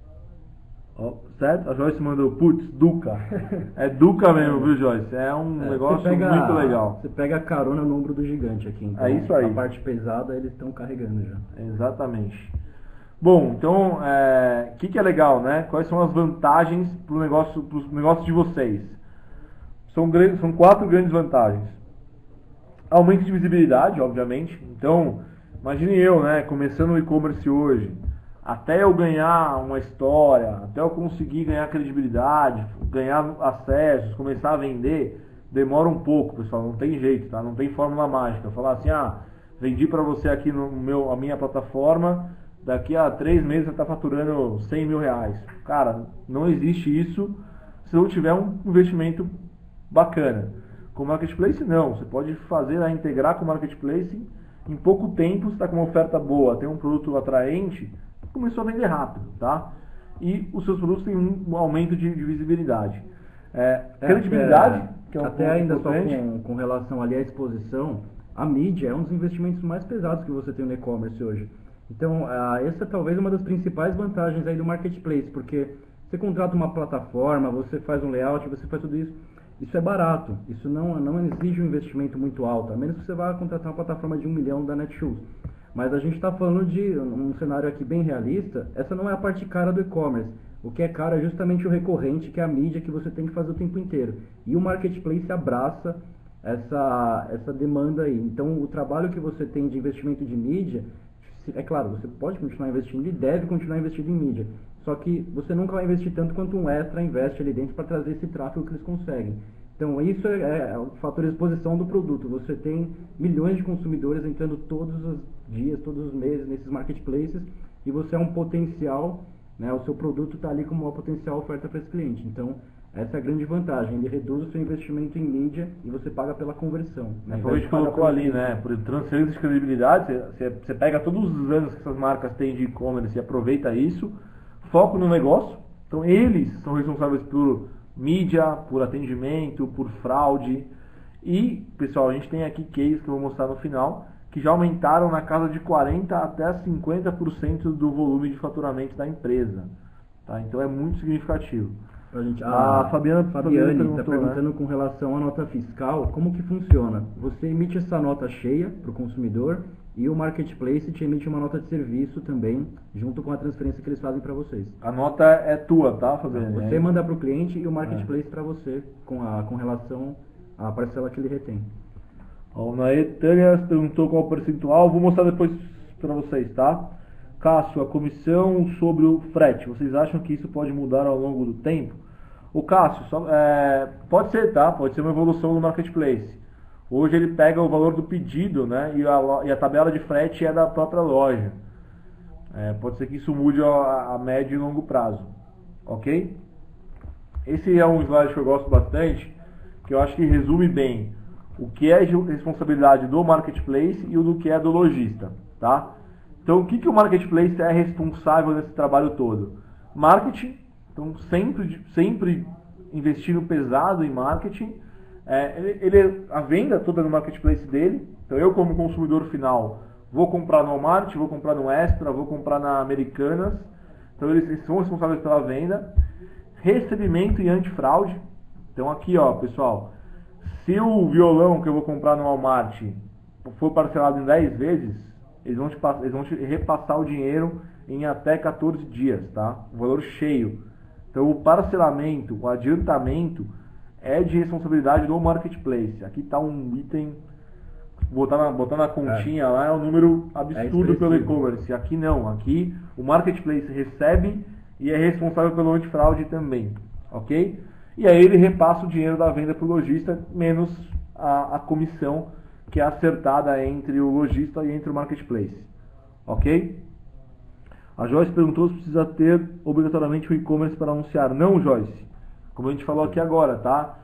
Oh, certo? A Joyce mandou, putz, Duca. É Duca mesmo, viu, Joyce? É um é, negócio pega, muito legal. Você pega a carona no ombro do gigante aqui. Então, é isso aí. A parte pesada eles estão carregando já. Exatamente. Bom, então, o é, que, que é legal, né? Quais são as vantagens para o negócio, pro negócio de vocês? São, grandes, são quatro grandes vantagens. Aumento de visibilidade, obviamente. Então, imagine eu, né, começando o e-commerce hoje, até eu ganhar uma história, até eu conseguir ganhar credibilidade, ganhar acessos, começar a vender, demora um pouco, pessoal, não tem jeito, tá? Não tem fórmula mágica. Falar assim, ah, vendi para você aqui no meu, a minha plataforma, daqui a três meses você está faturando cem mil reais. Cara, não existe isso se não tiver um investimento bacana. Com o Marketplace não, você pode fazer a integrar com o Marketplace em pouco tempo, você está com uma oferta boa, tem um produto atraente, começou a vender rápido, tá? E os seus produtos têm um aumento de, de visibilidade. É, credibilidade, é, que é um até ainda só com, com relação ali à exposição, a mídia é um dos investimentos mais pesados que você tem no e-commerce hoje. Então, uh, essa é talvez uma das principais vantagens aí do Marketplace, porque você contrata uma plataforma, você faz um layout, você faz tudo isso. Isso é barato, isso não, não exige um investimento muito alto, a menos que você vá contratar uma plataforma de um milhão da Netshoes. Mas a gente está falando de um cenário aqui bem realista, essa não é a parte cara do e-commerce. O que é caro é justamente o recorrente, que é a mídia que você tem que fazer o tempo inteiro. E o Marketplace abraça essa, essa demanda aí. Então, o trabalho que você tem de investimento de mídia, é claro, você pode continuar investindo e deve continuar investindo em mídia. Só que você nunca vai investir tanto quanto um extra investe ali dentro para trazer esse tráfego que eles conseguem. Então, isso é, é o fator de exposição do produto. Você tem milhões de consumidores entrando todos os dias, todos os meses nesses marketplaces e você é um potencial, né, o seu produto está ali como uma potencial oferta para esse cliente. Então, essa é a grande vantagem. Ele reduz o seu investimento em mídia e você paga pela conversão. Né? Foi o que a gente colocou ali, né? Por transferência de credibilidade, você, você pega todos os anos que essas marcas têm de e-commerce e aproveita isso, foco no negócio. Então, eles são responsáveis por mídia, por atendimento, por fraude. E, pessoal, a gente tem aqui cases que eu vou mostrar no final, que já aumentaram na casa de quarenta até cinquenta por cento do volume de faturamento da empresa. Tá? Então, é muito significativo. A, gente, a, a Fabiana Fabiane está perguntando, né, com relação à nota fiscal, como que funciona? Você emite essa nota cheia para o consumidor e o Marketplace te emite uma nota de serviço também, junto com a transferência que eles fazem para vocês. A nota é tua, tá, Fabiane? Você é. manda para o cliente e o Marketplace é. para você, com, a, com relação à parcela que ele retém. O Naê Tânia perguntou qual o percentual, vou mostrar depois para vocês, tá? Cássio, a comissão sobre o frete, vocês acham que isso pode mudar ao longo do tempo? O Cássio, só, é, pode ser, tá? Pode ser uma evolução no Marketplace. Hoje ele pega o valor do pedido, né? E a, e a tabela de frete é da própria loja. É, pode ser que isso mude a, a médio e longo prazo. Ok? Esse é um slide que eu gosto bastante, que eu acho que resume bem o que é responsabilidade do Marketplace e o do que é do lojista, tá? Então, o que, que o Marketplace é responsável nesse trabalho todo? Marketing, então sempre, sempre investindo pesado em marketing. É, ele, ele, a venda toda no Marketplace dele. Então, eu como consumidor final, vou comprar no Walmart, vou comprar no Extra, vou comprar na Americanas. Então, eles, eles são responsáveis pela venda. Recebimento e antifraude. Então, aqui, ó, pessoal, se o violão que eu vou comprar no Walmart for parcelado em dez vezes, Eles vão, te, eles vão te repassar o dinheiro em até quatorze dias, tá? O valor cheio. Então, o parcelamento, o adiantamento é de responsabilidade do Marketplace. Aqui está um item, botar na, botar na continha é. lá, é um número absurdo é pelo e-commerce. Aqui não, aqui o Marketplace recebe e é responsável pelo antifraude também, ok? E aí ele repassa o dinheiro da venda para o lojista, menos a, a comissão, que é acertada entre o lojista e entre o Marketplace. Ok? A Joyce perguntou se precisa ter obrigatoriamente o e-commerce para anunciar. Não, Joyce. Como a gente falou aqui agora, tá?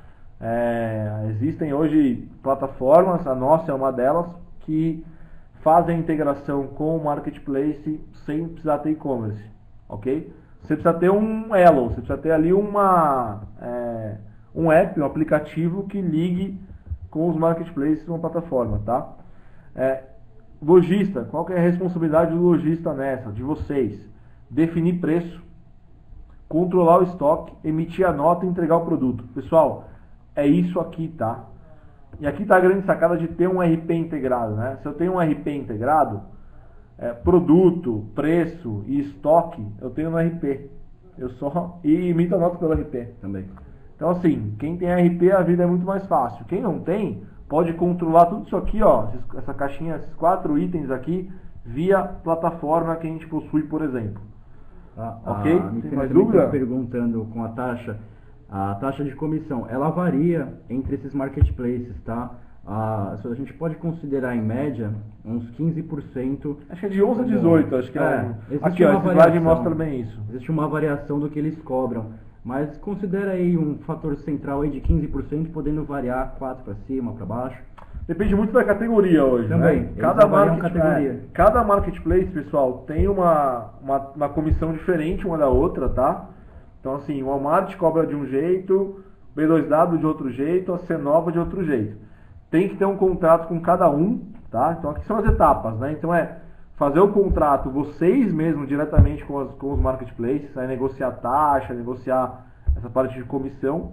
É, existem hoje plataformas, a nossa é uma delas, que fazem a integração com o Marketplace sem precisar ter e-commerce. Ok? Você precisa ter um elo, você precisa ter ali uma, é, um app, um aplicativo que ligue com os marketplaces numa plataforma, tá? É, lojista, qual que é a responsabilidade do lojista nessa? De vocês. Definir preço, controlar o estoque, emitir a nota e entregar o produto. Pessoal, é isso aqui, tá? E aqui está a grande sacada de ter um R P integrado, né? Se eu tenho um R P integrado, é, produto, preço e estoque, eu tenho no R P. Eu só e emito a nota pelo R P também. Então, assim, quem tem R P, a vida é muito mais fácil. Quem não tem, pode controlar tudo isso aqui, ó, essa caixinha, esses quatro itens aqui, via plataforma que a gente possui, por exemplo. Ah, ok? A tem mais dúvida? Perguntando com a taxa, a taxa de comissão, ela varia entre esses marketplaces, tá? Ah, a gente pode considerar em média uns quinze por cento. Acho que é de onze a dezoito, acho que é. é um... Aqui, ó, esse slide mostra bem isso. Existe uma variação do que eles cobram. Mas considera aí um fator central aí de quinze por cento, podendo variar quatro para cima, para baixo. Depende muito da categoria hoje, também, né? Cada, market, categoria. É, cada marketplace, pessoal, tem uma, uma, uma comissão diferente uma da outra, tá? Então, assim, o Walmart cobra de um jeito, o B dois W de outro jeito, a Cenova de outro jeito. Tem que ter um contrato com cada um, tá? Então, aqui são as etapas, né? Então, é fazer o contrato, vocês mesmos, diretamente com, as, com os marketplaces, aí negociar taxa, negociar essa parte de comissão,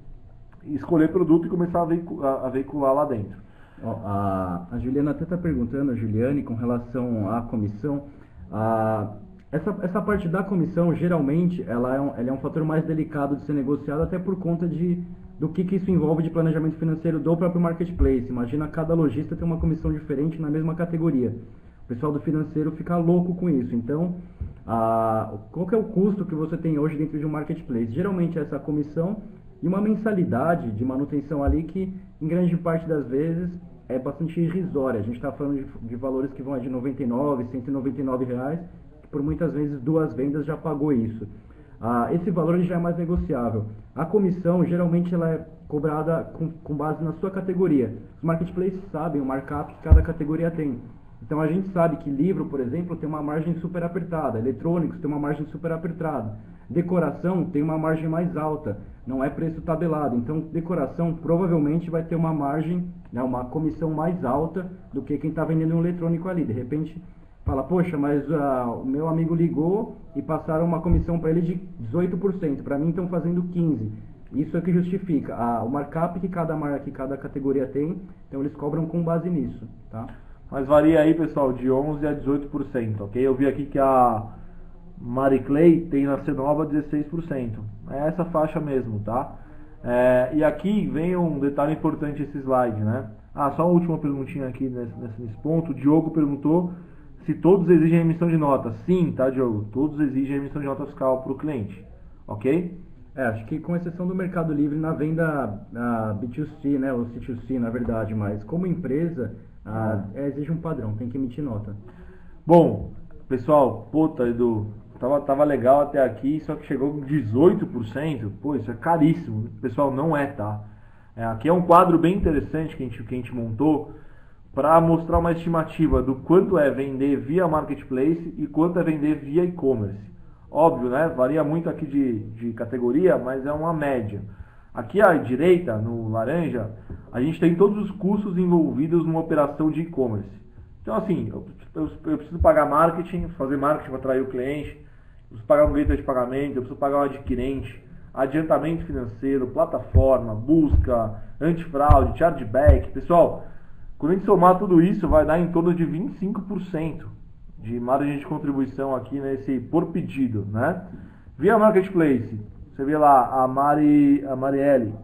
e escolher produto e começar a veicular, a veicular lá dentro. Ó, a, a Juliana até está perguntando, a Juliane, com relação à comissão, a, essa, essa parte da comissão, geralmente, ela é, um, ela é um fator mais delicado de ser negociado, até por conta de, do que, que isso envolve de planejamento financeiro do próprio marketplace. Imagina cada lojista ter uma comissão diferente na mesma categoria. O pessoal do financeiro fica louco com isso. Então, a, qual que é o custo que você tem hoje dentro de um marketplace? Geralmente essa comissão e uma mensalidade de manutenção ali que, em grande parte das vezes, é bastante irrisória. A gente está falando de, de valores que vão de noventa e nove, cento e noventa e nove reais, que por muitas vezes duas vendas já pagou isso. Ah, esse valor já é mais negociável. A comissão, geralmente, ela é cobrada com, com base na sua categoria. Os marketplaces sabem o markup que cada categoria tem. Então, a gente sabe que livro, por exemplo, tem uma margem super apertada. Eletrônicos tem uma margem super apertada. Decoração tem uma margem mais alta. Não é preço tabelado. Então, decoração provavelmente vai ter uma margem, né, uma comissão mais alta do que quem está vendendo um eletrônico ali. De repente, fala, poxa, mas uh, o meu amigo ligou e passaram uma comissão para ele de dezoito por cento. Para mim, estão fazendo quinze por cento. Isso é que justifica ah, o markup que cada marca, que cada categoria tem. Então, eles cobram com base nisso, tá? Mas varia aí, pessoal, de onze a dezoito por cento, ok? Eu vi aqui que a Marie Clay tem na Cenova dezesseis por cento. É essa faixa mesmo, tá? É, e aqui vem um detalhe importante esse slide, né? Ah, só uma última perguntinha aqui nesse, nesse ponto. O Diogo perguntou se todos exigem emissão de nota. Sim, tá, Diogo? Todos exigem emissão de nota fiscal para o cliente, ok? É, acho que com exceção do Mercado Livre na venda a B dois C, né, ou C dois C na verdade, mas como empresa a, é, exige um padrão, tem que emitir nota. Bom, pessoal, puta, Edu, tava, tava legal até aqui, só que chegou com dezoito por cento, pô, isso é caríssimo, pessoal, não é, tá? É, aqui é um quadro bem interessante que a gente, que a gente montou para mostrar uma estimativa do quanto é vender via marketplace e quanto é vender via e-commerce. Óbvio, né? Varia muito aqui de, de categoria, mas é uma média. Aqui à direita, no laranja, a gente tem todos os custos envolvidos numa operação de e-commerce. Então, assim, eu, eu, eu preciso pagar marketing, fazer marketing para atrair o cliente, eu preciso pagar um gateway de pagamento, eu preciso pagar um adquirente, adiantamento financeiro, plataforma, busca, antifraude, chargeback. Pessoal, quando a gente somar tudo isso, vai dar em torno de vinte e cinco por cento. De margem de contribuição aqui nesse por pedido, né? Via Marketplace, você vê lá a Mari, a Marielle,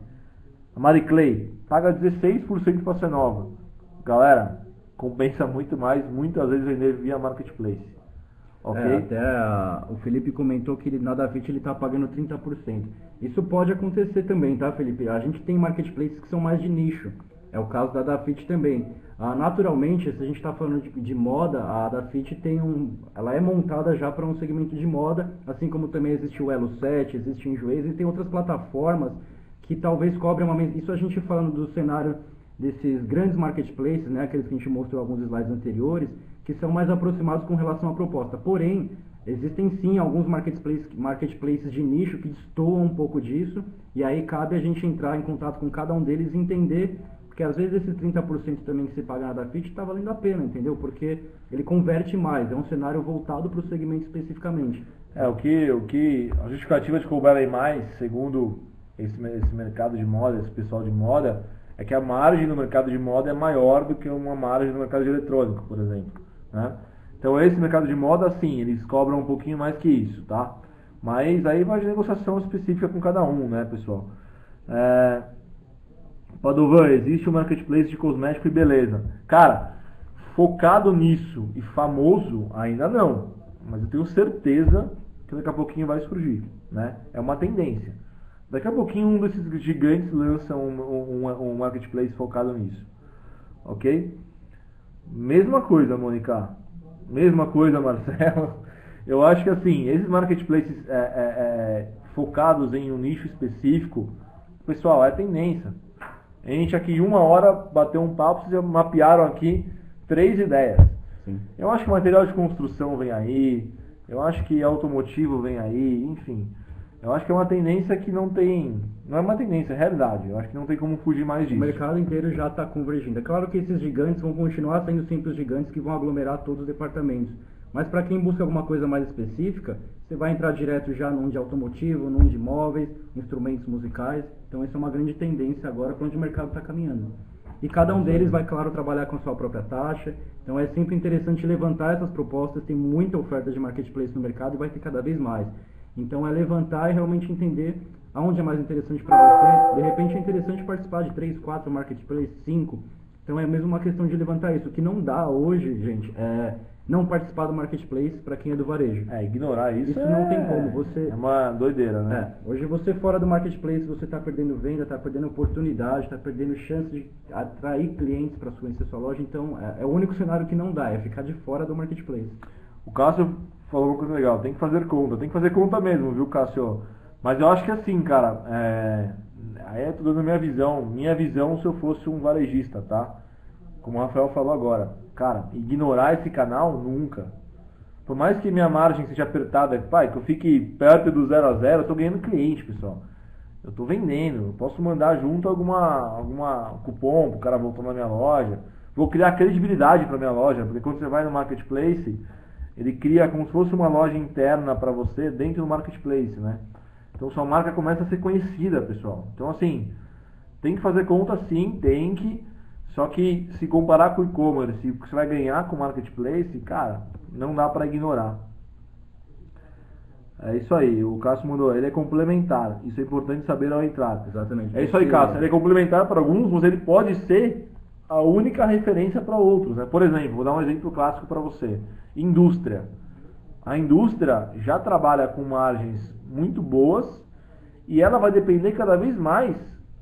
a Marie Clay, paga dezesseis por cento para a Cenova. Galera, compensa muito mais, muitas vezes vender via Marketplace. Ok? É, até a, o Felipe comentou que ele, na Dafit ele está pagando trinta por cento. Isso pode acontecer também, tá, Felipe? A gente tem marketplaces que são mais de nicho. É o caso da Dafit também. Ah, naturalmente, se a gente está falando de, de moda, a Dafit tem um, ela é montada já para um segmento de moda, assim como também existe o Elo sete, existe o Enjoei, e tem outras plataformas que talvez cobrem uma... Isso a gente falando do cenário desses grandes marketplaces, né, aqueles que a gente mostrou alguns slides anteriores, que são mais aproximados com relação à proposta. Porém, existem sim alguns marketplaces, marketplaces de nicho que destoam um pouco disso, e aí cabe a gente entrar em contato com cada um deles e entender... Porque às vezes esses trinta por cento também que se paga na Dafit está valendo a pena, entendeu? Porque ele converte mais, é um cenário voltado para o segmento especificamente. É, o que, o que a justificativa de cobrarem mais, segundo esse, esse mercado de moda, esse pessoal de moda, é que a margem no mercado de moda é maior do que uma margem no mercado de eletrônico, por exemplo, né? Então esse mercado de moda, sim, eles cobram um pouquinho mais que isso, tá? Mas aí vai de negociação específica com cada um, né, pessoal? É... Padovan, existe um marketplace de cosmético e beleza. Cara, focado nisso e famoso, ainda não. Mas eu tenho certeza que daqui a pouquinho vai surgir, né? É uma tendência. Daqui a pouquinho um desses gigantes lança um, um, um marketplace focado nisso. Ok? Mesma coisa, Mônica. Mesma coisa, Marcelo. Eu acho que assim, esses marketplaces é, é, é, focados em um nicho específico, pessoal, é tendência. A gente aqui em uma hora bateu um papo, vocês mapearam aqui três ideias. Sim. Eu acho que material de construção vem aí, eu acho que automotivo vem aí, enfim. Eu acho que é uma tendência que não tem... Não é uma tendência, é realidade. Eu acho que não tem como fugir mais disso. O mercado inteiro já está convergindo. É claro que esses gigantes vão continuar sendo sempre os gigantes que vão aglomerar todos os departamentos. Mas para quem busca alguma coisa mais específica, você vai entrar direto já num de automotivo, num de móveis, instrumentos musicais. Então isso é uma grande tendência agora para onde o mercado está caminhando. E cada um deles vai, claro, trabalhar com a sua própria taxa. Então é sempre interessante levantar essas propostas. Tem muita oferta de marketplace no mercado e vai ter cada vez mais. Então é levantar e realmente entender aonde é mais interessante para você. De repente é interessante participar de três, quatro marketplaces, cinco. Então é mesmo uma questão de levantar isso. O que não dá hoje, gente, é não participar do marketplace para quem é do varejo. É, ignorar isso, Isso é... não tem como. Você... É uma doideira, né? É, hoje você fora do marketplace, você está perdendo venda, está perdendo oportunidade, está perdendo chance de atrair clientes para conhecer sua loja. Então é, é o único cenário que não dá, é ficar de fora do marketplace. O Cássio falou uma coisa legal, tem que fazer conta, tem que fazer conta mesmo, viu, Cássio? Mas eu acho que assim, cara, é... aí eu tô dando minha visão, minha visão se eu fosse um varejista, tá? Como o Rafael falou agora, cara, ignorar esse canal nunca. Por mais que minha margem seja apertada, pai, que eu fique perto do zero a zero, eu tô ganhando cliente, pessoal. Eu tô vendendo, eu posso mandar junto alguma, alguma cupom pro cara voltar na minha loja. Vou criar credibilidade pra minha loja, porque quando você vai no marketplace, ele cria como se fosse uma loja interna para você dentro do marketplace, né? Então sua marca começa a ser conhecida, pessoal. Então assim, tem que fazer conta sim, tem que... Só que se comparar com o e-commerce, o que você vai ganhar com o marketplace, cara, não dá para ignorar. É isso aí, o Cássio mandou, ele é complementar, isso é importante saber ao entrar. Exatamente. É isso aí, Cássio, ele é complementar para alguns, mas ele pode ser a única referência para outros, né? Por exemplo, vou dar um exemplo clássico para você. Indústria. A indústria já trabalha com margens muito boas e ela vai depender cada vez mais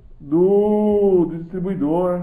do, do distribuidor,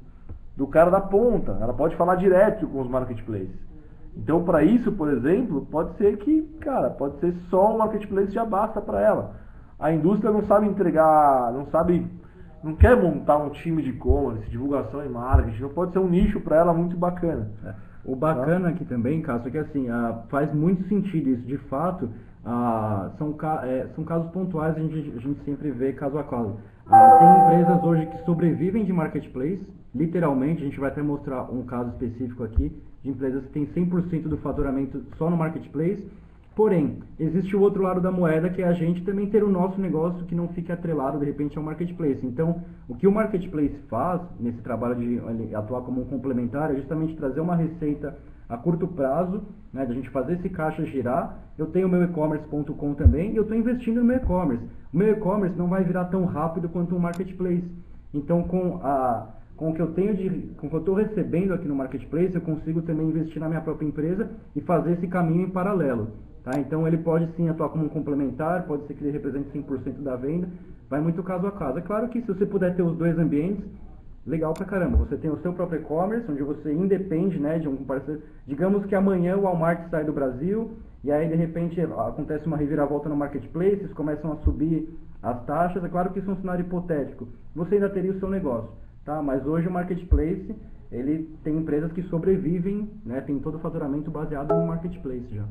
do cara da ponta. Ela pode falar direto com os marketplaces. Então, para isso, por exemplo, pode ser que, cara, pode ser só o marketplace já basta para ela. A indústria não sabe entregar, não sabe, não quer montar um time de e-commerce, divulgação e marketing, não pode ser um nicho para ela muito bacana. É. O bacana aqui também, Cássio, é que assim, ah, faz muito sentido isso. De fato, ah, são, ca é, são casos pontuais, a gente, a gente sempre vê caso a caso. Ah, tem empresas hoje que sobrevivem de marketplace, literalmente, a gente vai até mostrar um caso específico aqui, de empresas que têm cem por cento do faturamento só no marketplace. Porém, existe o outro lado da moeda, que é a gente também ter o nosso negócio que não fique atrelado, de repente, ao marketplace. Então, o que o marketplace faz, nesse trabalho de atuar como um complementar, é justamente trazer uma receita a curto prazo, né, de a gente fazer esse caixa girar. Eu tenho o meu e-commerce ponto com também, e eu estou investindo no meu e-commerce. O meu e-commerce não vai virar tão rápido quanto um marketplace. Então, com a... com o que eu tenho de, com o que eu estou recebendo aqui no marketplace, eu consigo também investir na minha própria empresa e fazer esse caminho em paralelo, tá? Então ele pode sim atuar como um complementar, pode ser que ele represente cem por cento da venda, vai muito caso a caso. É claro que se você puder ter os dois ambientes, legal pra caramba. Você tem o seu próprio e-commerce, onde você independe, né, de um parceiro. Digamos que amanhã o Walmart sai do Brasil e aí de repente acontece uma reviravolta no marketplace, eles começam a subir as taxas. É claro que isso é um cenário hipotético. Você ainda teria o seu negócio. Tá, mas hoje o marketplace, ele tem empresas que sobrevivem, né, tem todo o faturamento baseado no marketplace já.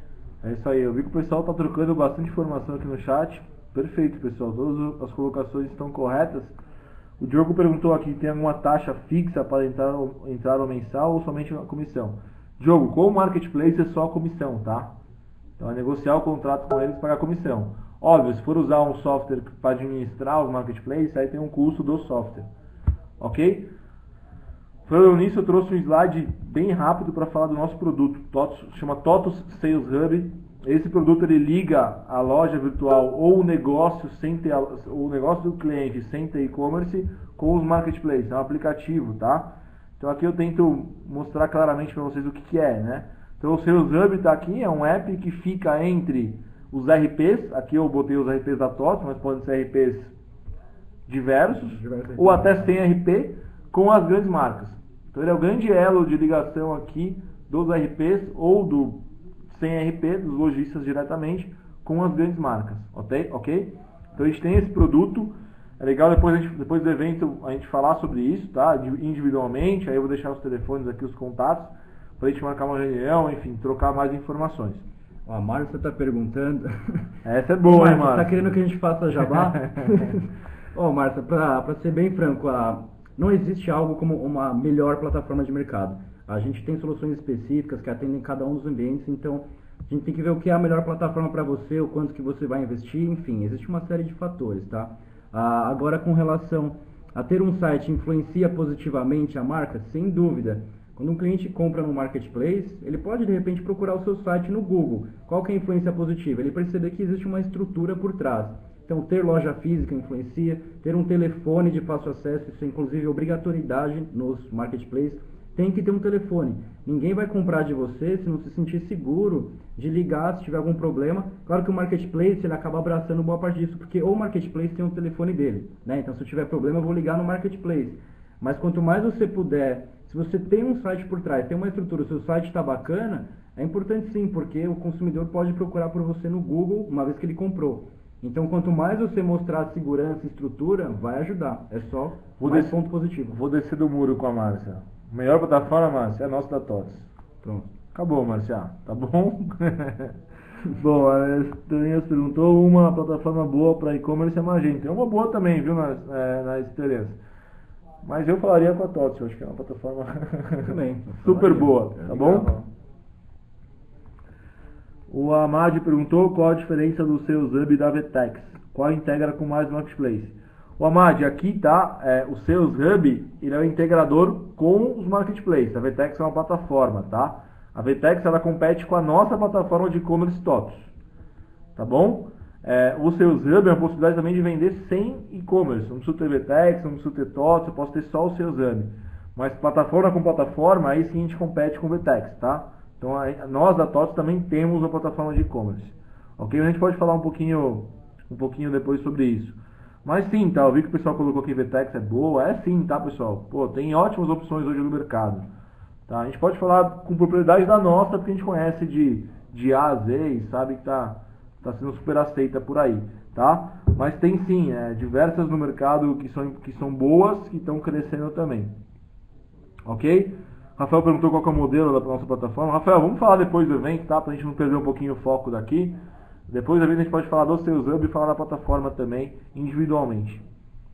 É isso aí, eu vi que o pessoal está trocando bastante informação aqui no chat. Perfeito, pessoal, todas as colocações estão corretas. O Diogo perguntou aqui, tem alguma taxa fixa para entrar, entrar no mensal ou somente uma comissão? Diogo, com o marketplace é só a comissão, tá? Então é negociar o contrato com eles e pagar a comissão. Óbvio, se for usar um software para administrar os marketplaces, aí tem um custo do software. Ok? Falando nisso, eu trouxe um slide bem rápido para falar do nosso produto, Totos, chama Totos Sales Hub. Esse produto ele liga a loja virtual ou o negócio sem ter o negócio do cliente sem ter e-commerce com os marketplaces, é um aplicativo, tá? Então aqui eu tento mostrar claramente para vocês o que, que é, né? Então o Sales Hub está aqui, é um app que fica entre os R Ps, aqui eu botei os R Ps da Totos, mas podem ser R Ps diversos, diversos ou até sem R P, com as grandes marcas. Então ele é o grande elo de ligação aqui dos R Ps ou do sem R P, dos lojistas diretamente, com as grandes marcas, ok? ok? Então a gente tem esse produto, é legal depois, a gente, depois do evento a gente falar sobre isso, tá? Individualmente, aí eu vou deixar os telefones aqui, os contatos, para a gente marcar uma reunião, enfim, trocar mais informações. A Márcia está perguntando... Essa é boa, hein, Márcia? Está querendo que a gente faça jabá? Ô, oh, Márcia, para ser bem franco, a, não existe algo como uma melhor plataforma de mercado. A gente tem soluções específicas que atendem cada um dos ambientes, então a gente tem que ver o que é a melhor plataforma para você, o quanto que você vai investir, enfim, existe uma série de fatores, tá? Ah, agora, com relação a ter um site influencia positivamente a marca, sem dúvida. Quando um cliente compra no Marketplace, ele pode de repente procurar o seu site no Google. Qual que é a influência positiva? Ele perceber que existe uma estrutura por trás. Então, ter loja física influencia, ter um telefone de fácil acesso, isso é inclusive obrigatoriedade nos Marketplace. Tem que ter um telefone. Ninguém vai comprar de você se não se sentir seguro de ligar se tiver algum problema. Claro que o Marketplace ele acaba abraçando boa parte disso, porque o Marketplace tem um telefone dele, né? Então, se eu tiver problema, eu vou ligar no Marketplace. Mas quanto mais você puder, se você tem um site por trás, tem uma estrutura, o seu site está bacana, é importante sim, porque o consumidor pode procurar por você no Google uma vez que ele comprou. Então, quanto mais você mostrar segurança e estrutura, vai ajudar. É só vou mais descer, ponto positivo. Vou descer do muro com a Márcia. Melhor plataforma, Márcia, é a nossa da TOTS. Pronto. Acabou, Márcia. Tá bom? Bom, a Estelias perguntou, uma plataforma boa para e-commerce é a Magento. É uma boa também, viu, na, é, na Estelias. Mas eu falaria com a TOTS, eu acho que é uma plataforma também, super boa, tá bom? O Amad perguntou qual a diferença do seu Hub e da Vetex. Qual integra com mais Marketplace? O Amad, aqui tá, é, o Sales Hub, ele é o integrador com os Marketplaces. A Vetex é uma plataforma, tá? A Vetex, ela compete com a nossa plataforma de e-commerce TOTS, tá bom? É, o Sales Hub é uma possibilidade também de vender sem e-commerce. Não preciso ter Vetex, não preciso ter TOTS, eu posso ter só o Sales Hub. Mas plataforma com plataforma, aí sim a gente compete com o Vetex, tá? Então, aí, nós da TOTS também temos uma plataforma de e-commerce. Ok? A gente pode falar um pouquinho, um pouquinho depois sobre isso. Mas sim, tá? Eu vi que o pessoal colocou que Vetex é boa. É sim, tá, pessoal? Pô, tem ótimas opções hoje no mercado. Tá? A gente pode falar com propriedade da nossa, porque a gente conhece de, de A a Z e sabe que tá, tá sendo super aceita por aí, tá? Mas tem sim, é, diversas no mercado que são, que são boas, que estão crescendo também. Ok? Rafael perguntou qual que é o modelo da nossa plataforma. Rafael, vamos falar depois do evento, tá? Pra gente não perder um pouquinho o foco daqui. Depois da vez a gente pode falar do Sales Hub e falar da plataforma também, individualmente.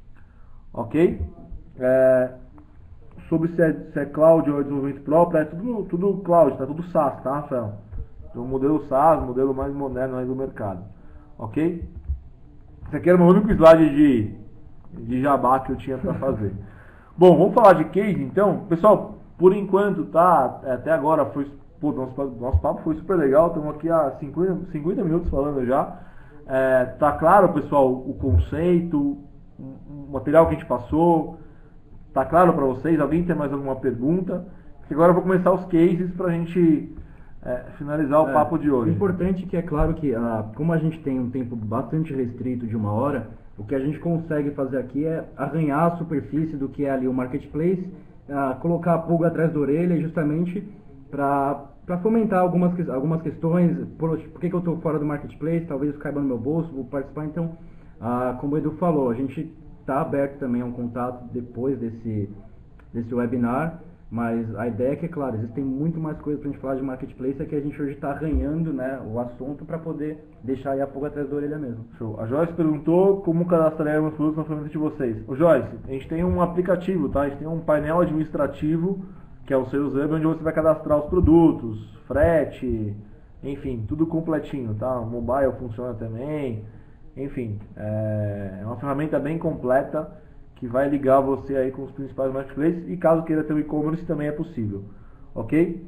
Ok? É, sobre se é, se é cloud ou é desenvolvimento próprio, é tudo, tudo cloud, tá tudo SaaS, tá, Rafael? Então, modelo SaaS, modelo mais moderno aí do mercado. Ok? Esse aqui era o meu único slide de, de jabá que eu tinha para fazer. Bom, vamos falar de case então. Pessoal, por enquanto, tá? Até agora foi... Pô, nosso, nosso papo foi super legal, estamos aqui há cinquenta, cinquenta minutos falando já. É, tá claro, pessoal, o conceito, o material que a gente passou, tá claro para vocês? Alguém tem mais alguma pergunta? Porque agora eu vou começar os cases para a gente é, finalizar o é, papo de hoje. O importante é que é claro que, ah, como a gente tem um tempo bastante restrito de uma hora, o que a gente consegue fazer aqui é arranhar a superfície do que é ali o Marketplace, ah, colocar a pulga atrás da orelha justamente para fomentar algumas, algumas questões. Por, por que, que eu estou fora do Marketplace? Talvez isso caiba no meu bolso, vou participar. Então, ah, como o Edu falou, a gente está aberto também a um contato depois desse, desse webinar, mas a ideia é que, é claro, existem muito mais coisas para a gente falar de Marketplace, é que a gente hoje está arranhando, né, o assunto para poder deixar aí a pulga atrás da orelha mesmo. Show. A Joyce perguntou como cadastrar os produtos na ferramenta de vocês. Ô Joyce, a gente tem um aplicativo, tá? A gente tem um painel administrativo que é o Sales Hub, onde você vai cadastrar os produtos, frete, enfim, tudo completinho, tá? O mobile funciona também, enfim, é uma ferramenta bem completa que vai ligar você aí com os principais marketplaces e caso queira ter o e-commerce também é possível, ok?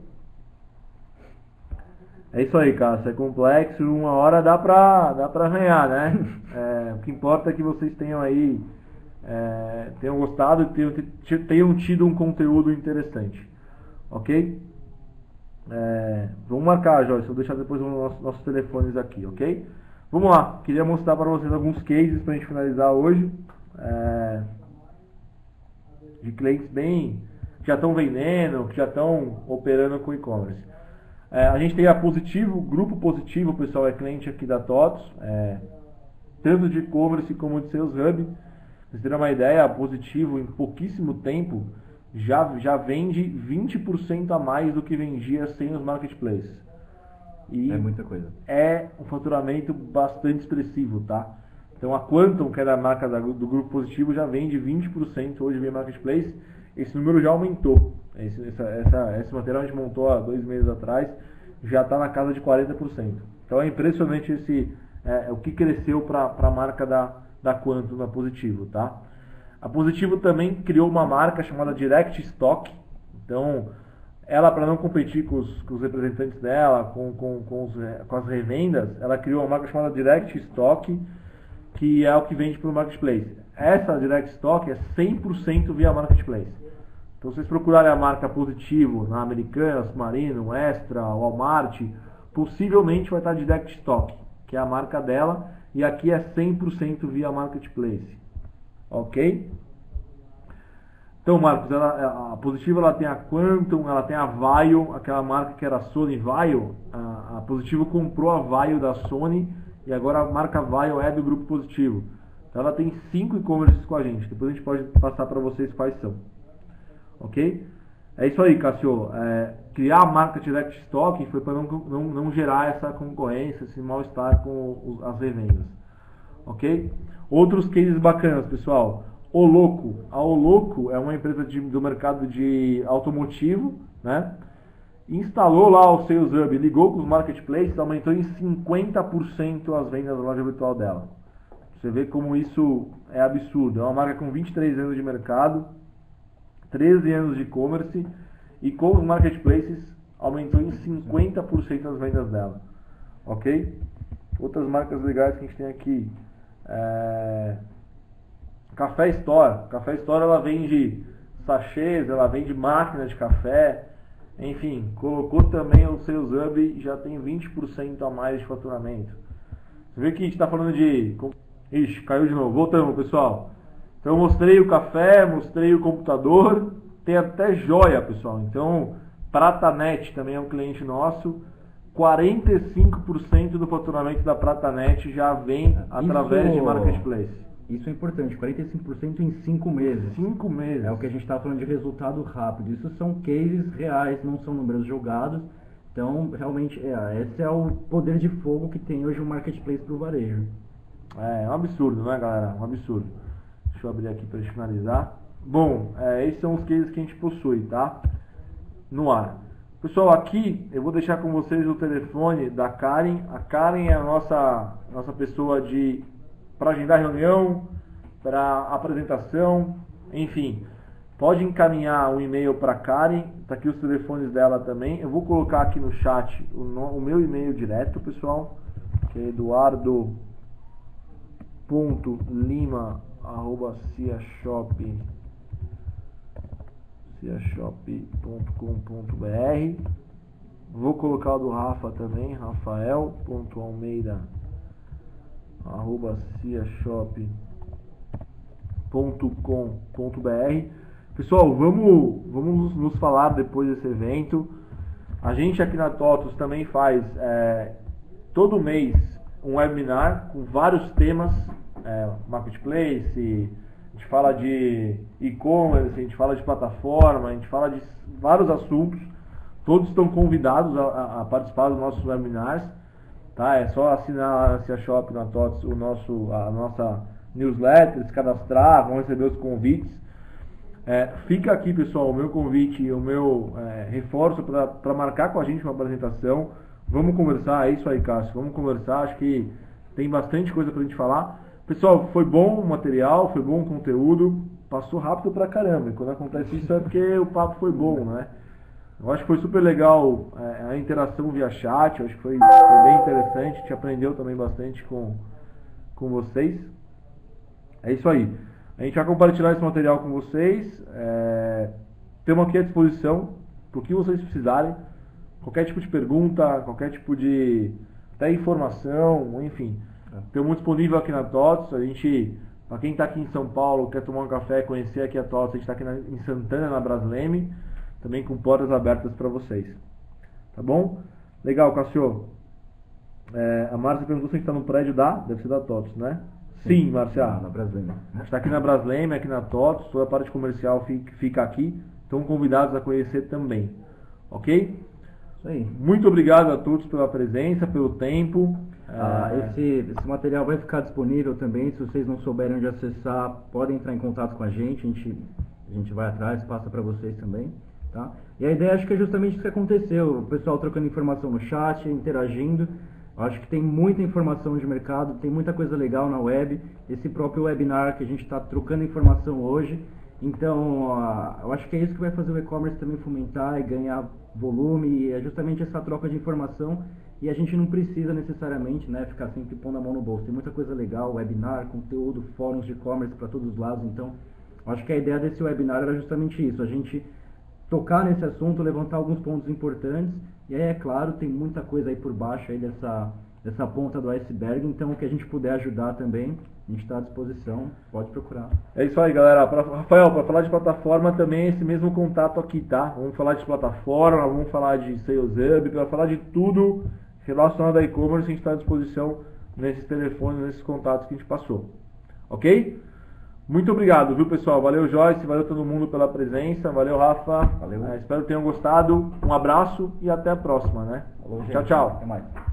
É isso aí, cara, isso é complexo, uma hora dá pra, dá pra arranhar, né? É, o que importa é que vocês tenham aí, é, tenham gostado e tenham, tenham tido um conteúdo interessante. Ok? É, vamos marcar, Joyce. Vou deixar depois os nossos, nossos telefones aqui, ok? Vamos lá. Queria mostrar para vocês alguns cases para a gente finalizar hoje. É, de clientes bem que já estão vendendo, que já estão operando com e-commerce. É, a gente tem a Positivo, Grupo Positivo, o pessoal é cliente aqui da TOTS, é, tanto de e-commerce como de Sales Hub. Pra vocês terem uma ideia, a Positivo em pouquíssimo tempo Já, já vende vinte por cento a mais do que vendia sem os marketplaces. E é muita coisa. É um faturamento bastante expressivo, tá? Então a Quantum, que era a marca da, do Grupo Positivo, já vende vinte por cento hoje via marketplace. Esse número já aumentou. Esse, essa, essa, esse material a gente montou há dois meses atrás, já está na casa de quarenta por cento. Então é impressionante esse, é, o que cresceu para a marca da, da Quantum, da Positivo, tá? A Positivo também criou uma marca chamada Direct Stock. Então, ela, para não competir com os, com os representantes dela, com, com, com, os, com as revendas, ela criou uma marca chamada Direct Stock, que é o que vende pelo Marketplace. Essa Direct Stock é cem por cento via Marketplace. Então, se vocês procurarem a marca Positivo na Americanas, Submarino, Extra, Walmart, possivelmente vai estar Direct Stock, que é a marca dela, e aqui é cem por cento via Marketplace. Ok? Então, Marcos, ela, a Positivo ela tem a Quantum, ela tem a Vaio, aquela marca que era a Sony Vaio. A, a Positivo comprou a Vaio da Sony e agora a marca Vaio é do Grupo Positivo. Então, ela tem cinco e-commerces com a gente. Depois a gente pode passar para vocês quais são. Ok? É isso aí, Cássio. É, criar a marca Direct Stock foi para não, não, não gerar essa concorrência, esse mal-estar com os, as revendas. Ok? Outros cases bacanas, pessoal. Oloco. A Oloco é uma empresa de, do mercado de automotivo, né? Instalou lá o Sales Hub, ligou com os marketplaces, aumentou em cinquenta por cento as vendas da loja virtual dela. Você vê como isso é absurdo. É uma marca com vinte e três anos de mercado, treze anos de e-commerce, e com os marketplaces aumentou em cinquenta por cento as vendas dela. Ok? Outras marcas legais que a gente tem aqui. É... Café Store. Café Store ela vende sachês, ela vende máquina de café, enfim, colocou também o Sales Hub e já tem vinte por cento a mais de faturamento. Você vê que a gente está falando de... Ixi, caiu de novo. Voltamos, pessoal. Então eu mostrei o café, mostrei o computador, tem até joia, pessoal. Então, PrataNet também é um cliente nosso. quarenta e cinco por cento do faturamento da PrataNet já vem através Isso... de Marketplace. Isso é importante, quarenta e cinco por cento em cinco meses. cinco meses. É o que a gente está falando de resultado rápido. Isso são cases reais, não são números jogados. Então, realmente, é, esse é o poder de fogo que tem hoje o Marketplace para o varejo. É, é um absurdo, né, galera? Um absurdo. Deixa eu abrir aqui para a gente finalizar. Bom, é, esses são os cases que a gente possui, tá? No ar. Pessoal, aqui eu vou deixar com vocês o telefone da Karen. A Karen é a nossa, nossa pessoa de... para agendar reunião, para apresentação, enfim. Pode encaminhar um e-mail para a Karen, tá aqui os telefones dela também. Eu vou colocar aqui no chat o, no, o meu e-mail direto, pessoal, que é eduardo ponto lima arroba ciashop ponto com ponto br. Vou colocar o do Rafa também, rafael ponto almeida arroba ciashop ponto com ponto br. Pessoal, vamos, vamos nos falar depois desse evento. A gente aqui na TOTUS também faz é, todo mês um webinar com vários temas, é, Marketplace, a gente fala de e-commerce, a gente fala de plataforma, a gente fala de vários assuntos. Todos estão convidados a, a participar dos nossos webinars. Tá? É só assinar a CiaShop na TOTUS, o nosso, a nossa newsletter, se cadastrar, vão receber os convites. É, fica aqui, pessoal, o meu convite e o meu é, reforço para marcar com a gente uma apresentação. Vamos conversar, é isso aí, Cássio, vamos conversar, acho que tem bastante coisa para a gente falar. Pessoal, foi bom o material, foi bom o conteúdo, passou rápido pra caramba, e quando acontece isso é porque o papo foi bom, né? Eu acho que foi super legal é, a interação via chat, eu acho que foi, foi bem interessante, a gente aprendeu também bastante com, com vocês. É isso aí. A gente vai compartilhar esse material com vocês. É, temos aqui à disposição para o que vocês precisarem. Qualquer tipo de pergunta, qualquer tipo de até informação, enfim. Temos disponível aqui na TOTUS. A gente, para quem está aqui em São Paulo, quer tomar um café, conhecer aqui a TOTUS, a gente está aqui na, em Santana, na Brasleme, também com portas abertas para vocês. Tá bom? Legal, Cássio. É, a Márcia perguntou se a gente está no prédio da, deve ser da TOTUS, né? Sim, Sim Márcia. Na Brasleme. A gente está aqui na Brasleme, aqui na TOTUS, toda a parte comercial fica, fica aqui. Estão convidados a conhecer também. Ok? Isso aí. Muito obrigado a todos pela presença, pelo tempo. Ah, é... esse, esse material vai ficar disponível também. Se vocês não souberem onde acessar, podem entrar em contato com a gente. A gente, a gente vai atrás, passa para vocês também. Tá? E a ideia acho que é justamente isso que aconteceu. O pessoal trocando informação no chat, interagindo. Acho que tem muita informação de mercado, tem muita coisa legal na web. Esse próprio webinar que a gente está trocando informação hoje. Então, uh, eu acho que é isso que vai fazer o e-commerce também fomentar e ganhar volume, e é justamente essa troca de informação, e a gente não precisa necessariamente, né, ficar sempre pondo a mão no bolso. Tem muita coisa legal, webinar, conteúdo, fóruns de e-commerce para todos os lados. Então, acho que a ideia desse webinar era justamente isso, a gente tocar nesse assunto, levantar alguns pontos importantes, e aí, é claro, tem muita coisa aí por baixo aí dessa, dessa ponta do iceberg, então o que a gente puder ajudar também, a gente está à disposição, pode procurar. É isso aí, galera. Pra, Rafael, para falar de plataforma também é esse mesmo contato aqui, tá? Vamos falar de plataforma, vamos falar de Sales Hub, para falar de tudo relacionado a e-commerce, a gente está à disposição nesses telefones, nesses contatos que a gente passou. Ok? Muito obrigado, viu, pessoal? Valeu, Joyce, valeu todo mundo pela presença, valeu, Rafa. Valeu. É, espero que tenham gostado. Um abraço e até a próxima, né? Falou, gente. Tchau, tchau. Até mais.